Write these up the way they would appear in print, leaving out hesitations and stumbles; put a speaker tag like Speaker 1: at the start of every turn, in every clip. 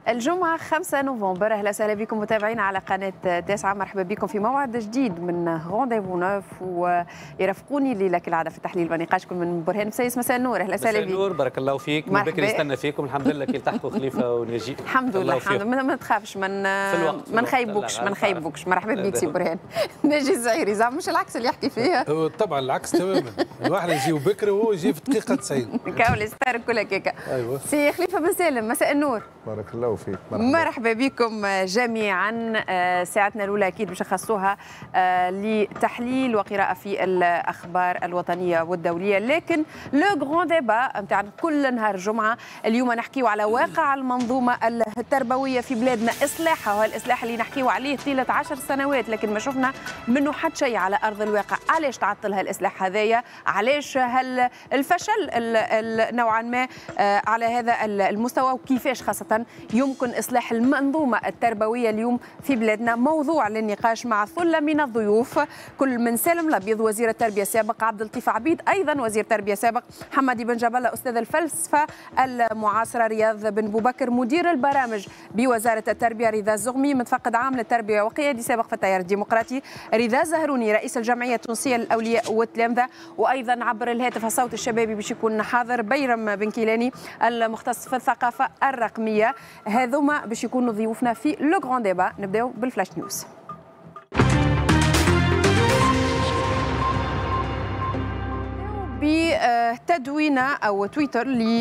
Speaker 1: الجمعة 5 نوفمبر. أهلا وسهلا بكم متابعينا على قناة 9. مرحبا بكم في موعد جديد من رونديفو نوف، ويرافقوني الليلة كالعادة في التحليل ونقاشكم من برهان مسيس. مساء النور. أهلا وسهلا بك.
Speaker 2: مساء النور، بارك الله فيك. من بكري نستنى فيكم، الحمد لله كي التحقوا خليفة ونجي.
Speaker 1: الحمد لله الحمد لله، ما تخافش، ما نخيبوكش. مرحبا بك سي برهان. نجي الزعيري زعما مش العكس اللي يحكي فيه.
Speaker 3: طبعا العكس تماما، الواحد يجيو بكري وهو يجي في دقيقة 90.
Speaker 1: كاولي ستار كلها كيكا.
Speaker 3: ايوه
Speaker 1: سي خليفة بن سالم، مساء النور.
Speaker 4: بارك الله فيك.
Speaker 1: مرحبا بكم جميعا. ساعتنا الاولى اكيد باش نخصوها لتحليل وقراءه في الاخبار الوطنيه والدوليه، لكن لو غران ديبا نتاع كل نهار الجمعه اليوم نحكيو على واقع المنظومه التربويه في بلادنا، اصلاحها، والإصلاح اللي نحكيو عليه طيله 10 سنوات لكن ما شفنا منه حتى شيء على ارض الواقع. علاش تعطل هالاصلاح هذايا؟ علاش الفشل نوعا ما على هذا المستوى، وكيفاش خاصه يمكن إصلاح المنظومة التربوية اليوم في بلادنا؟ موضوع للنقاش مع ثلة من الضيوف، كل من سالم الأبيض وزير التربية السابق، عبد اللطيف عبيد أيضا وزير التربية السابق، حمادي بن جبلة أستاذ الفلسفة المعاصرة، رياض بن بوبكر مدير البرامج بوزارة التربية، رضا الزغمي متفقد عام للتربية وقيادي سابق في التيار الديمقراطي، رضا زهروني رئيس الجمعية التونسية للأولياء والتلامذة، وأيضا عبر الهاتف الصوت الشبابي باش يكون حاضر بيرم بن كيلاني المختص في الثقافة الرقمية. هذوما باش يكونوا ضيوفنا في لو غران ديبا. نبداو بالفلاش نيوز. بتدوينه او تويت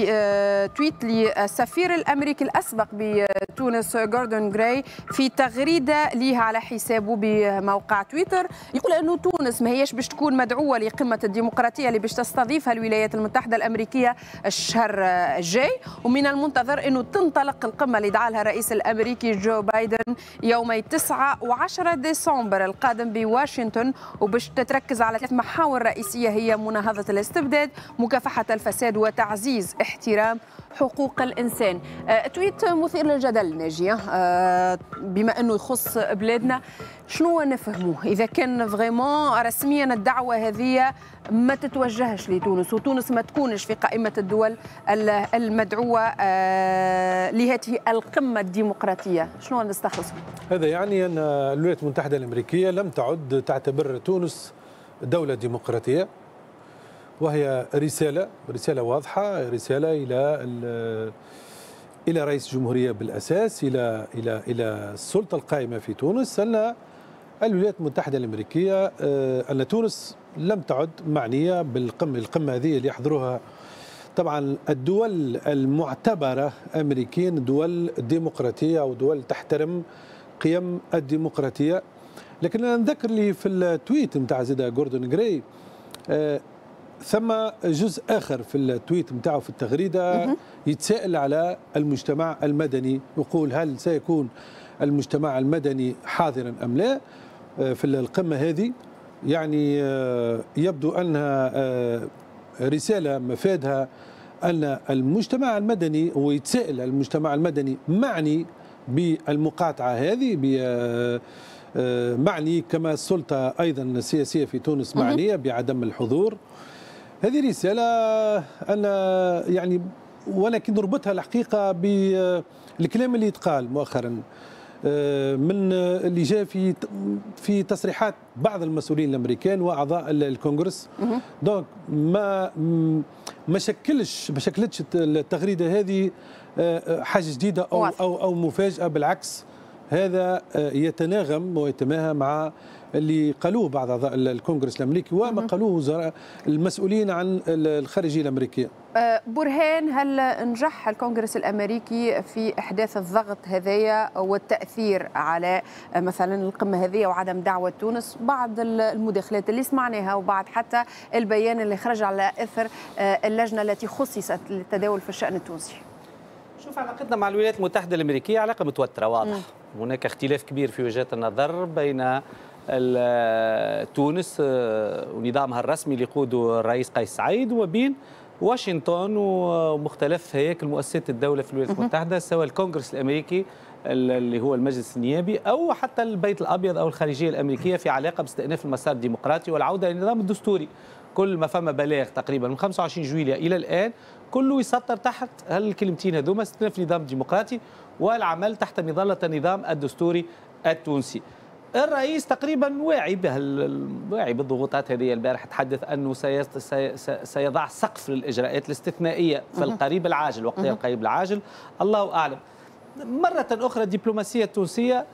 Speaker 1: للسفير الامريكي الاسبق بتونس جوردون جراي في تغريده ليها على حسابه بموقع تويتر، يقول انه تونس ما هيش باش تكون مدعوه لقمه الديمقراطيه اللي باش تستضيفها الولايات المتحده الامريكيه الشهر الجاي، ومن المنتظر انه تنطلق القمه اللي دعا لها الرئيس الامريكي جو بايدن يومي 9 و10 ديسمبر القادم بواشنطن، وباش تتركز على 3 محاور رئيسيه هي مناهضه الاستبداد، مكافحة الفساد، وتعزيز احترام حقوق الإنسان. تويت مثير للجدل ناجية بما أنه يخص بلادنا. شنو نفهموه إذا كان فريمون رسميا الدعوة هذه ما تتوجهش لتونس وتونس ما تكونش في قائمة الدول المدعوة لهذه القمة الديمقراطية؟ شنو نستخلصه؟
Speaker 3: هذا يعني أن الولايات المتحدة الأمريكية لم تعد تعتبر تونس دولة ديمقراطية، وهي رسالة واضحة، رسالة إلى رئيس الجمهورية بالأساس، إلى السلطة القائمة في تونس، أن الولايات المتحدة الأمريكية أن تونس لم تعد معنية القمة هذه اللي يحضروها طبعا الدول المعتبرة أمريكيا دول ديمقراطية أو دول تحترم قيم الديمقراطية. لكن أنا نذكر لي في التويت نتاع زيدا جوردون جراي ثم جزء آخر في التويت نتاعو في التغريدة يتساءل على المجتمع المدني، يقول هل سيكون المجتمع المدني حاضرا أم لا في القمة هذه؟ يعني يبدو أنها رسالة مفادها أن المجتمع المدني، ويتساءل المجتمع المدني معني بالمقاطعة هذه، معني كما السلطة أيضا السياسية في تونس معنية بعدم الحضور. هذه رسالة أنا يعني ولكن نربطها الحقيقة بالكلام اللي يتقال مؤخرا من اللي جاء في تصريحات بعض المسؤولين الامريكان واعضاء الكونغرس. دونك ما شكلتش التغريده هذه حاجه جديده او مفاجاه، بالعكس هذا يتناغم ويتماهى مع اللي قالوه بعض أعضاء الكونغرس الأمريكي وما قالوه وزراء المسؤولين عن الخارجية الأمريكية.
Speaker 1: برهان، هل نجح الكونغرس الأمريكي في إحداث الضغط هذايا والتأثير على مثلا القمة هذه وعدم دعوة تونس؟ بعض المداخلات اللي سمعناها وبعد حتى البيان اللي خرج على إثر اللجنة التي خصصت للتداول في الشأن التونسي.
Speaker 2: شوف، علاقتنا مع الولايات المتحدة الأمريكية علاقة متوترة واضح. هناك اختلاف كبير في وجهات النظر بين تونس ونظامها الرسمي اللي يقوده الرئيس قيس سعيد وبين واشنطن ومختلف هياكل مؤسسات الدولة في الولايات المتحدة، سواء الكونغرس الأمريكي اللي هو المجلس النيابي أو حتى البيت الأبيض أو الخارجية الأمريكية في علاقة باستئناف المسار الديمقراطي والعودة للنظام الدستوري. كل ما فما بلاغ تقريبا من 25 جويلية إلى الآن كله يسطر تحت هالكلمتين هذوما: استئناف نظام ديمقراطي والعمل تحت مظلة النظام الدستوري التونسي. الرئيس تقريبا واعي بالضغوطات هذه. البارح تحدث انه سيضع سقف للاجراءات الاستثنائيه في القريب العاجل، وقتها القريب العاجل الله اعلم. مره اخرى الدبلوماسيه التونسيه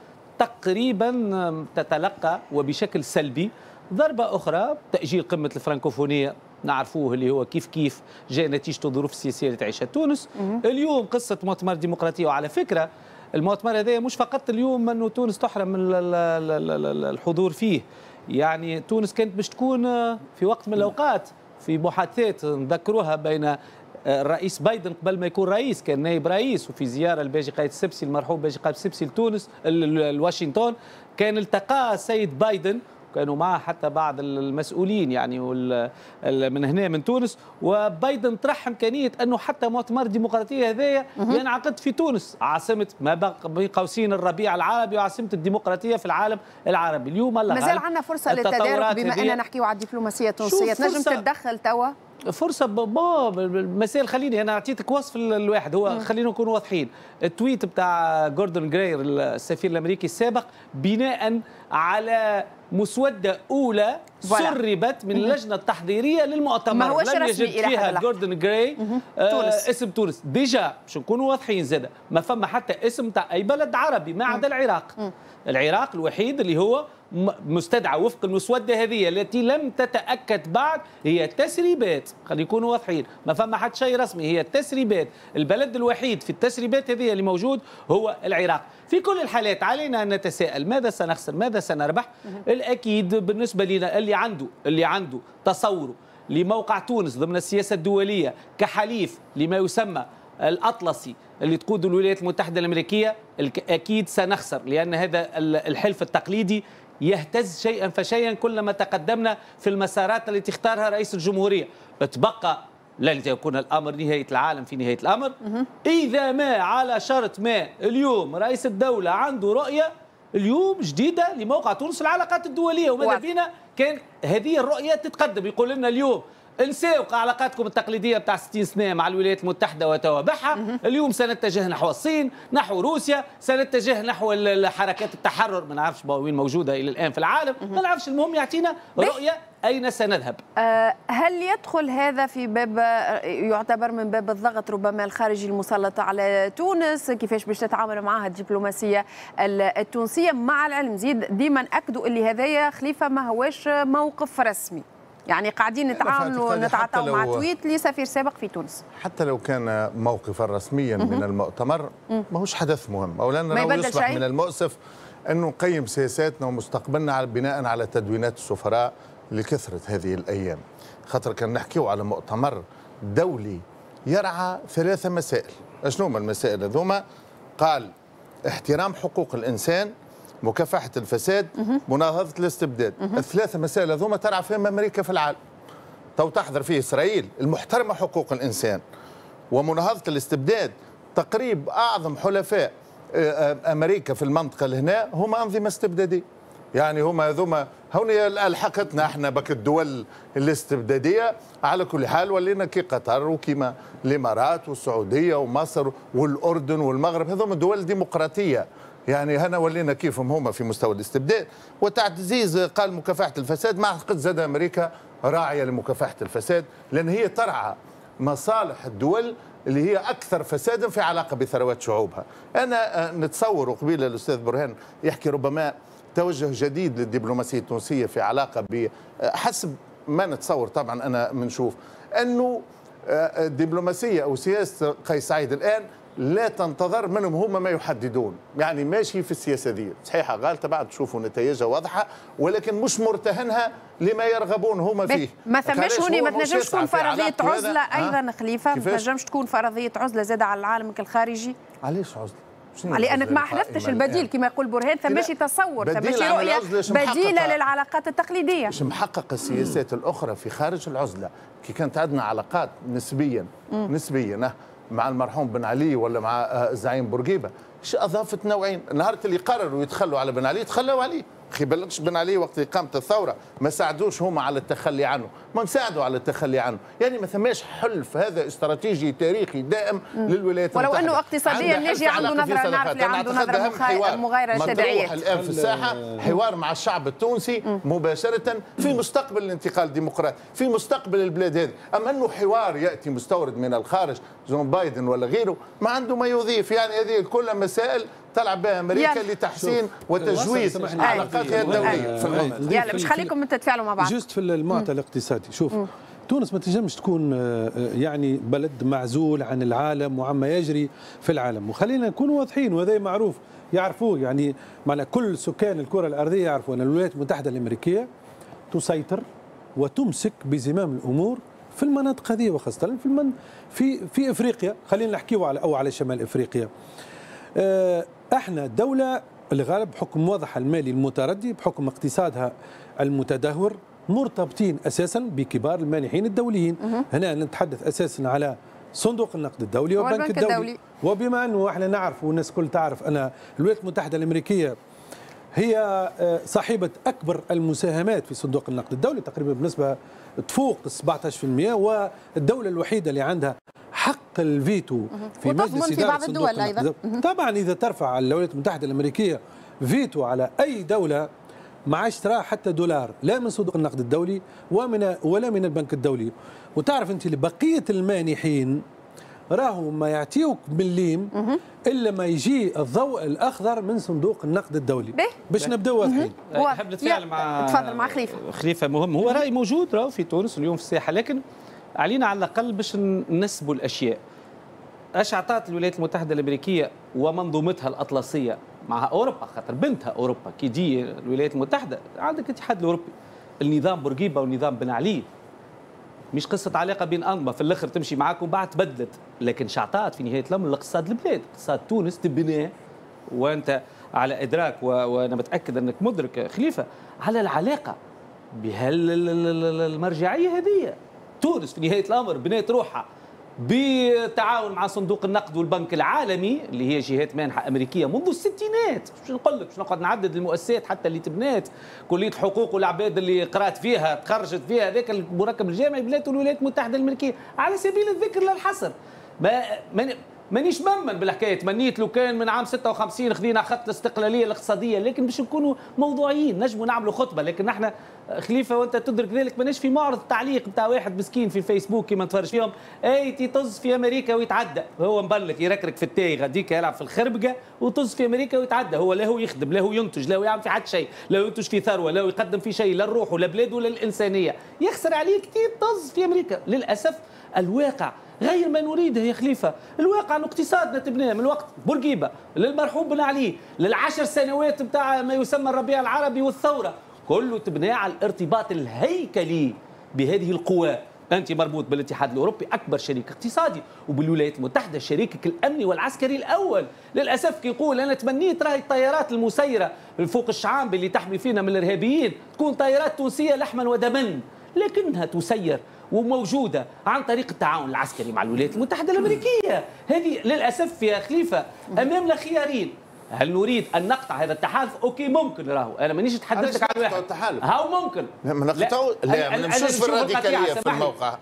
Speaker 2: تقريبا تتلقى وبشكل سلبي ضربه اخرى: تاجيل قمه الفرنكوفونيه نعرفوه اللي هو كيف جاء نتيجه الظروف السياسيه اللي تعيشها تونس. اليوم قصه مؤتمر ديمقراطيه، وعلى فكره المؤتمر هذا مش فقط اليوم انه تونس تحرم من الحضور فيه، يعني تونس كانت باش تكون في وقت من الاوقات في محادثات نذكروها بين الرئيس بايدن قبل ما يكون رئيس، كان نائب رئيس، وفي زياره لباجي قايد السبسي المرحوم باجي قايد السبسي لتونس لواشنطن، كان التقى السيد بايدن، كانوا معه حتى بعض المسؤولين يعني من هنا من تونس، وبايدن طرح امكانيه انه حتى مؤتمر الديمقراطيه هذايا ينعقد في تونس، عاصمه ما بين قوسين الربيع العربي وعاصمه الديمقراطيه في العالم العربي. اليوم الله
Speaker 1: مازال عندنا فرصه للتدارك بما اننا نحكيو على الدبلوماسيه التونسيه، تنجم تتدخل توا؟
Speaker 2: فرصه المسائل. خليني انا اعطيتك وصف الواحد، هو خلينا نكون واضحين. التويت بتاع جوردون جراير السفير الامريكي السابق بناء على مسوده اولى سربت من اللجنه التحضيريه للمؤتمر، لم يجد فيها جوردون جراي اسم تونس. ديجا باش نكونوا واضحين زاده، ما فما حتى اسم تاع اي بلد عربي ما عدا العراق. العراق الوحيد اللي هو مستدعى وفق المسوده هذه التي لم تتاكد بعد، هي تسريبات. خلينا نكونوا واضحين، ما فما حتى شيء رسمي، هي التسريبات. البلد الوحيد في التسريبات هذه اللي موجود هو العراق. في كل الحالات علينا ان نتساءل: ماذا سنخسر؟ ماذا سنربح؟ الاكيد بالنسبه لنا اللي عنده تصوره لموقع تونس ضمن السياسه الدوليه كحليف لما يسمى الأطلسي اللي تقوده الولايات المتحدة الأمريكية، أكيد سنخسر، لأن هذا الحلف التقليدي يهتز شيئا فشيئا كلما تقدمنا في المسارات التي اختارها رئيس الجمهورية. تبقى لن يكون الأمر نهاية العالم في نهاية الأمر إذا ما على شرط ما اليوم رئيس الدولة عنده رؤية اليوم جديدة لموقع تونس العلاقات الدولية، وماذا بينا كان هذه الرؤية تتقدم. يقول لنا اليوم انساو علاقاتكم التقليديه بتاع 60 سنه مع الولايات المتحده وتوابعها، اليوم سنتجه نحو الصين، نحو روسيا، سنتجه نحو حركات التحرر، ما نعرفش وين موجوده الى الان في العالم، ما نعرفش. المهم يعطينا رؤيه اين سنذهب.
Speaker 1: هل يدخل هذا في باب يعتبر من باب الضغط ربما الخارجي المسلط على تونس؟ كيفاش باش تتعامل معها الدبلوماسيه التونسيه؟ مع العلم زيد ديما اكدوا اللي هذايا خليفه ما هواش موقف رسمي، يعني قاعدين نتعاطوا مع تويت لسفير سابق في تونس.
Speaker 4: حتى لو كان موقفا رسميا من المؤتمر ماهوش حدث مهم، اولا انه يصبح من المؤسف انه نقيم سياساتنا ومستقبلنا بناء على تدوينات السفراء لكثره هذه الايام. خاطر كان نحكيو على مؤتمر دولي يرعى 3 مسائل. شنو هما المسائل هذوما؟ قال احترام حقوق الانسان، مكافحة الفساد، مناهضة الاستبداد. ال3 مسائل هذوما ترعى فيهم أمريكا في العالم. تو تحضر فيه إسرائيل المحترمة حقوق الإنسان ومناهضة الاستبداد. تقريب أعظم حلفاء أمريكا في المنطقة لهنا هما أنظمة استبدادية. يعني هما هذوما هوني ألحقتنا احنا بك الدول الاستبدادية. على كل حال ولينا كي قطر وكيما الإمارات والسعودية ومصر والأردن والمغرب، هذوما دول ديمقراطية. يعني هنا ولينا كيفهم هما في مستوى الاستبداد وتعزيز. قال مكافحة الفساد، ما أعتقد زاد أمريكا راعية لمكافحة الفساد، لأن هي ترعى مصالح الدول اللي هي أكثر فسادا في علاقة بثروات شعوبها. أنا نتصور قبيل الأستاذ برهان يحكي ربما توجه جديد للدبلوماسية التونسية في علاقة حسب ما نتصور. طبعا أنا منشوف أنه الدبلوماسية أو سياسة قيس سعيد الآن لا تنتظر منهم هما ما يحددون، يعني ماشي في السياسه دي صحيحه غالطه بعد تشوفوا نتائجها واضحه، ولكن مش مرتهنها لما يرغبون هما فيه.
Speaker 1: ما ثماش هوني ما تنجمش تكون فرضيه عزله ايضا خليفه، ما تنجمش تكون فرضيه عزله زاد على العالم الخارجي.
Speaker 4: علاش عزله؟
Speaker 1: لانك ما حلفتش البديل كما يقول برهان، ثماشي تصور، ثماشي رؤيه بديله للعلاقات التقليديه.
Speaker 4: باش محقق السياسات الاخرى في خارج العزله، كي كانت عندنا علاقات نسبيا مع المرحوم بن علي ولا مع الزعيم بورقيبه، اضافت نوعين. نهار اللي قرروا يتخلوا على بن علي تخلوا عليه. اخي بلغش بن علي وقت اقامه الثوره ما ساعدوش هما على التخلي عنه، ما مساعدوا على التخلي عنه، يعني ما ثماش حلف هذا استراتيجي تاريخي دائم للولايات المتحده.
Speaker 1: ولو انه اقتصاديا نجي عنده نظره، نعرف اللي عنده نظره مغايره للتداعيات.
Speaker 4: الان في الساحه حوار مع الشعب التونسي مباشره في مستقبل الانتقال الديمقراطي، في مستقبل البلاد هذه، اما انه حوار ياتي مستورد من الخارج جون بايدن ولا غيره ما عنده ما يضيف، يعني هذه كلها مسائل تلعب بها امريكا لتحسين وتجويز علاقاتها الدوليه في المنطقه.
Speaker 1: يلا مش خليكم تتفاعلوا مع بعض.
Speaker 3: جست في المعطى الاقتصادي، شوف تونس ما تنجمش تكون يعني بلد معزول عن العالم وعما يجري في العالم، وخلينا نكون واضحين وهذا معروف يعرفوه، يعني معنى كل سكان الكره الارضيه يعرفوا ان الولايات المتحده الامريكيه تسيطر وتمسك بزمام الامور في المناطق هذه، وخاصه في افريقيا. خلينا نحكيوا على شمال افريقيا. احنا دولة الغالب بحكم وضعها المالي المتردي، بحكم اقتصادها المتدهور، مرتبطين اساسا بكبار المانحين الدوليين. هنا نتحدث اساسا على صندوق النقد الدولي والبنك الدولي. وبما انه احنا نعرف والناس الكل تعرف ان الولايات المتحدة الامريكية هي صاحبة اكبر المساهمات في صندوق النقد الدولي، تقريبا بنسبة تفوق 17%، والدولة الوحيدة اللي عندها حق الفيتو في مجلس إدارة صندوق النقد الدولي. طبعا إذا ترفع الولايات المتحدة الأمريكية فيتو على أي دولة ما عادش ترى حتى دولار لا من صندوق النقد الدولي ولا من البنك الدولي. وتعرف أنت لبقية المانحين راهو ما يعطيوك بالليم إلا ما يجي الضوء الأخضر من صندوق النقد الدولي. باش نبداو واضحين.
Speaker 2: نحب نتفاعل مع
Speaker 1: تفضل مع
Speaker 2: خليفة مهم، هو رأي موجود راهو في تونس اليوم في الساحة، لكن علينا على الأقل باش ننسبوا الأشياء. اش عطات الولايات المتحدة الأمريكية ومنظومتها الأطلسية مع أوروبا، خاطر بنتها أوروبا كي تجي الولايات المتحدة عندك الاتحاد الأوروبي، النظام بورقيبة والنظام بن علي، مش قصة علاقة بين أنظمة في الآخر تمشي معاك وبعد تبدلت، لكن شعطات في نهاية الأمر الاقتصاد البلاد، اقتصاد تونس تبناه، وأنت على إدراك وأنا متأكد أنك مدرك خليفة على العلاقة بهالمرجعية هذه. تونس في نهاية الأمر بنيت روحها بالتعاون مع صندوق النقد والبنك العالمي اللي هي جهات مانحة أمريكية منذ الستينات. مش نقول لك مش نقعد نعدد المؤسسات حتى اللي تبنات، كلية حقوق والعباد اللي قرأت فيها تخرجت فيها، هذاك المركب الجامعي بناته الولايات المتحدة الأمريكية على سبيل الذكر لا الحصر. مانيش ممن بالحكايه، تمنيت لو كان من عام 56 خذينا خط الاستقلاليه الاقتصاديه، لكن باش نكونوا موضوعيين نجموا نعملوا خطبه. لكن احنا خليفه وانت تدرك ذلك ماناش في معرض تعليق نتاع واحد مسكين في الفيسبوك كيما نتفرج فيهم، اي تطز في امريكا ويتعدى، هو مبلك يركرك في التاي غاديك يلعب في الخربقه وطز في امريكا ويتعدى، هو لا هو يخدم لا هو ينتج لا هو يعمل في حد شيء، لا ينتج في ثروه لا يقدم في شيء لا الروح ولا بلاده ولا الانسانيه، يخسر عليه كثير طز في امريكا. للاسف الواقع غير ما نريده يا خليفه، الواقع انه اقتصادنا تبناه من وقت بورقيبه للمرحوم بن علي لل10 سنوات نتاع ما يسمى الربيع العربي والثوره، كله تبناه على الارتباط الهيكلي بهذه القوى. انت مربوط بالاتحاد الاوروبي اكبر شريك اقتصادي، وبالولايات المتحده شريكك الامني والعسكري الاول. للاسف كي يقول انا تمنيت راهي الطيارات المسيره فوق الشعاب اللي تحمي فينا من الارهابيين تكون طيارات تونسيه لحما ودما، لكنها تسير وموجودة عن طريق التعاون العسكري مع الولايات المتحدة الأمريكية. هذه للأسف يا خليفة أمامنا خيارين، هل نريد أن نقطع هذا التحالف؟ أوكي ممكن، راهو أنا مانيش نتحدث لك على واحد هاو ممكن
Speaker 4: لا ما نمشوش في الراديكالية في الموقع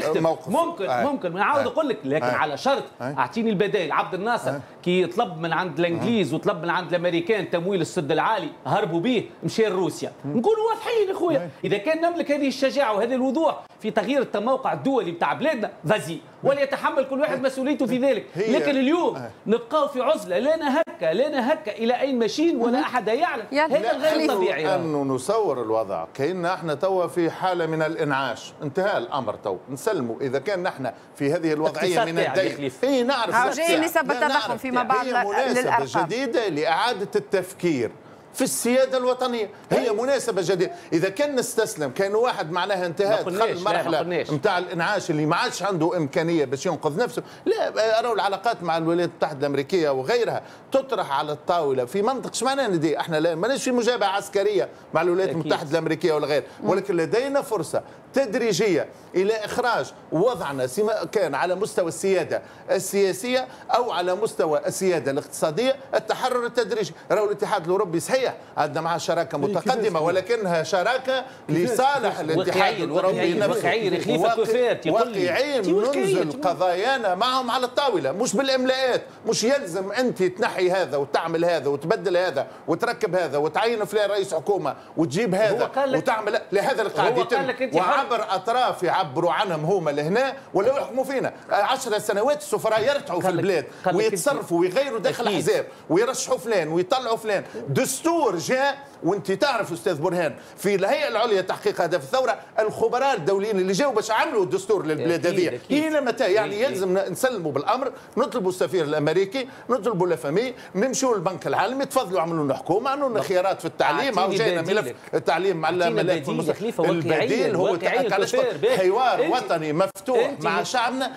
Speaker 2: ممكن نعاود أقول لك، لكن على شرط أعطيني البدائل. عبد الناصر كي طلب من عند الإنجليز وطلب من عند الأمريكان تمويل السد العالي هربوا به مشي لروسيا. نقولوا واضحين يا خويا، إذا كان نملك هذه الشجاعة وهذا الوضوح في تغيير الموقع الدولي بتاع بلادنا فازي، وليتحمل كل واحد مسؤوليته في ذلك. لكن اليوم نبقاو في عزلة لا هكا إلى أين ماشيين ولا أحد يعلم، هذا غير طبيعي.
Speaker 4: أنه نصور الوضع كأن احنا توا في حالة من الإنعاش، انتهى الأمر تو نسلموا. إذا كان نحن في هذه الوضعية من الدين هي نعرف
Speaker 1: جاي نسب التضخم فيما بعد
Speaker 4: للأرقام، مناسبة جديدة لإعادة التفكير في السياده الوطنيه. هي مناسبه جديده. اذا كان نستسلم كان واحد معناها انتهاء دخل المرحله نتاع الانعاش اللي ما عادش عنده امكانيه باش ينقذ نفسه. لا، راهو العلاقات مع الولايات المتحده الامريكيه وغيرها تطرح على الطاوله في منطق. ايش معناها ندي احنا لا ماناش في مجابهه عسكريه مع الولايات المتحده الامريكيه ولا غير، ولكن لدينا فرصه تدريجيه الى اخراج وضعنا سواء كان على مستوى السياده السياسيه او على مستوى السياده الاقتصاديه، التحرر التدريجي. راهو الاتحاد الاوروبي صحيح عندنا معه شراكه متقدمه ولكنها شراكه لصالح الاتحاد الاوروبي نفسه. واقعيين ننزل قضايانا معهم على الطاوله، مش بالاملاءات. مش يلزم انت تنحي هذا وتعمل هذا وتبدل هذا وتركب هذا وتعين فلان رئيس حكومه وتجيب هذا وتعمل لهذا اللي قاعد يتم، وعبر اطراف يعبروا عنهم هما لهنا ولا يحكموا فينا. 10 سنوات السفراء يرتعوا في البلاد ويتصرفوا ويغيروا داخل الاحزاب ويرشحوا فلان ويطلعوا فلان. دستور جاء وانت تعرف استاذ برهان في الهيئه العليا لتحقيق اهداف الثوره الخبراء الدوليين اللي جاوا باش عملوا الدستور للبلاد هذه الى متى؟ يعني يلزم نسلموا بالامر، نطلبوا السفير الامريكي، نطلبوا لافامي، نمشوا للبنك العالمي، تفضلوا عملوا لنا حكومه، عندنا خيارات في التعليم، او جانا ملف التعليم مع الملف البديل هو حوار وطني مفتوح مع شعبنا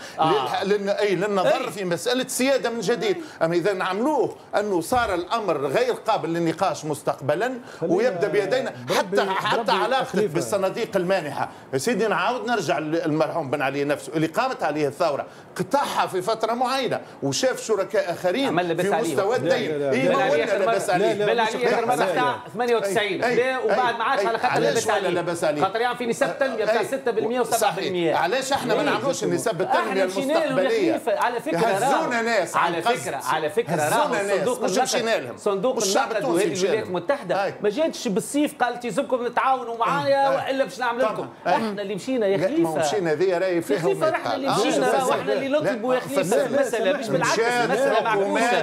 Speaker 4: للنظر في مساله السياده من جديد. اما اذا نعملوه انه صار الامر غير قابل للنقاش مستقبلا ويبدا بيدينا حتى علاقتك بالصناديق المانحه. يا سيدي نعاود نرجع للمرحوم بن علي نفسه اللي قامت عليه الثوره، قطعها في فتره معينه وشاف شركاء اخرين في مستوى الدين.
Speaker 2: بن علي اخر مره بتاع 98 وبعد ما عادش على خاطر لبس عليه خاطر يعني في نسب تنميه بتاع 6% و7%.
Speaker 4: علاش احنا ما نعملوش النسب التنميه المستقبليه؟
Speaker 2: على فكره
Speaker 4: هزونا ناس
Speaker 2: على فكره صندوق النقد وهذه الولايات المتحده ما جاتش بالصيف قالت يلزمكم نتعاونوا معايا والا باش نعمل لكم. احنا اللي مشينا يا خليفه،
Speaker 4: ما مشينا ذي راهي فيها
Speaker 2: خليفه، احنا اللي مشينا واحنا اللي نطلبوا يا خليفه. المساله مش بالعكس، المساله معكوسه.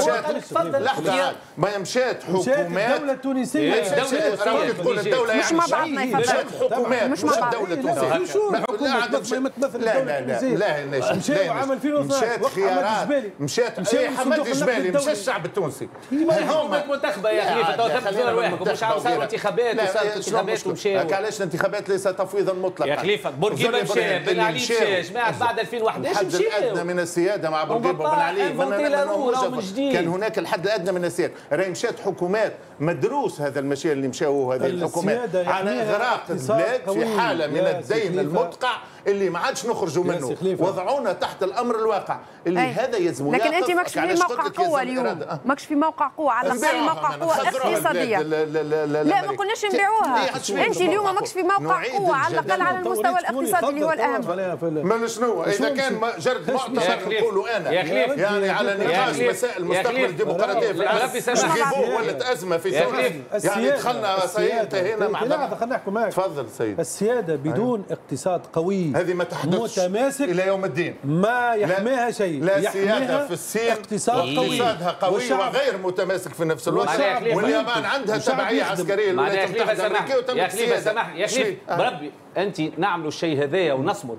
Speaker 4: لحظه ما مشات حكومات
Speaker 3: الدوله التونسيه
Speaker 4: تقول الدوله
Speaker 1: مش مع بعضنا
Speaker 4: مشات حكومات مش الدوله التونسيه. لا
Speaker 3: مشى وعمل فيه
Speaker 4: مشات خيارات، مشات حمد الجبالي، مشى الشعب التونسي.
Speaker 2: حكومات منتخبه يا خليفه تو تبذل واحد مش عاوز صاروا انتخابات وصارت انتخابات ومشى.
Speaker 4: علاش الانتخابات ليس تفويضا مطلقا
Speaker 2: يا خليفه؟ بورقيبه مشى، بن علي مشى، جماعه بعد 2011
Speaker 4: الحد الادنى من السياده مع بورقيبه وبن علي كان هناك الحد الادنى من السياده. راهي مشات حكومات مدروس هذا المشي اللي مشاو هذه الحكومات على اغراق البلاد في حاله من الدين المدقع اللي ما عادش نخرجوا منه، وضعونا تحت الامر الواقع اللي هذا يلزم.
Speaker 1: لكن انت ماكش في موقع قوه اليوم، ماكش في موقع قوه على الاقل موقع قوه اقتصاديه. لا ما قلناش نبيعوها، انت اليوم ماكش في موقع قوه على الاقل على المستوى الاقتصادي اللي هو الاهم.
Speaker 4: ما شنو اذا كان جرد مؤتمر نقولوا انا يعني على نقاش مسائل مستقبل الديمقراطيه في العالم جيبوه ولت ازمه في تونس يعني دخلنا انتهينا مع
Speaker 3: خلينا نحكوا معك.
Speaker 4: تفضل سيد.
Speaker 3: السياده بدون اقتصاد قوي
Speaker 4: هذه ما تحدثش
Speaker 3: متماسك
Speaker 4: الى يوم الدين،
Speaker 3: ما يحميها شيء.
Speaker 4: لا سياده في الصين اقتصادها قوي وغير متماسك في نفس الوقت، واليابان عندها تبعيه عسكريه للولايات المتحده الامريكيه وتم
Speaker 2: يا خليفه سامحني يا خليفه بربي انت نعملوا الشيء هذايا ونصمد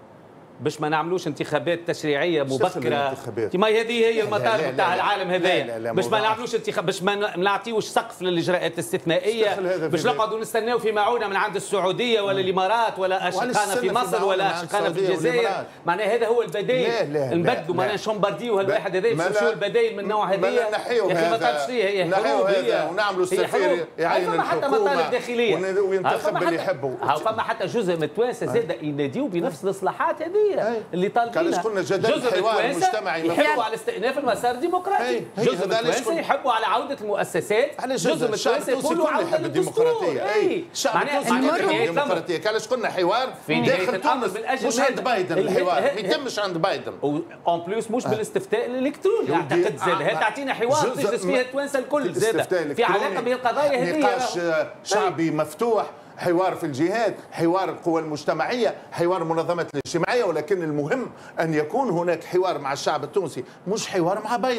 Speaker 2: باش ما نعملوش انتخابات تشريعيه مبكره. ما هذه هي المطالب نتاع العالم هذايا، باش ما نعملوش باش ما نعطيوش سقف للاجراءات الاستثنائيه، باش نقعدوا نستناو في معونه من عند السعوديه ولا الامارات ولا اشقانا في مصر ولا اشقانا في الجزائر. معناها هذا هو البديل، نبدلوا معناها شومبارديو هالواحد هذا شو البديل من نوع هذه. يا اخي ما طالبش هي
Speaker 4: نحيوا هذا ونعملوا السفير يعين
Speaker 2: حتى مطالب داخليه
Speaker 4: وينتخب اللي يحبوا.
Speaker 2: فما حتى جزء من التوانسه زاد يناديوا بنفس الاصلاحات هذه اللي طالبينها.
Speaker 4: قلنا جدل الحوار المجتمعي
Speaker 2: يحبوا على استئناف المسار الديمقراطي، جزء من التوانسه يحبوا على عوده المؤسسات، جزء من التوانسه يقولوا عوده
Speaker 4: الديمقراطيه. الشعب التونسي الديمقراطيه. قالش قلنا حوار داخل تونس مش عند بايدن، الحوار ما يتمش عند بايدن
Speaker 2: اون بلوس مش بالاستفتاء الالكتروني. اعتقد زاد تعطينا حوار تجلس فيها التوانسه الكل زاد في علاقه بالقضايا هذه،
Speaker 4: نقاش شعبي مفتوح، حوار في الجهاد، حوار القوى المجتمعية، حوار المنظمات الاجتماعية. ولكن المهم أن يكون هناك حوار مع الشعب التونسي، مش حوار مع بايدن.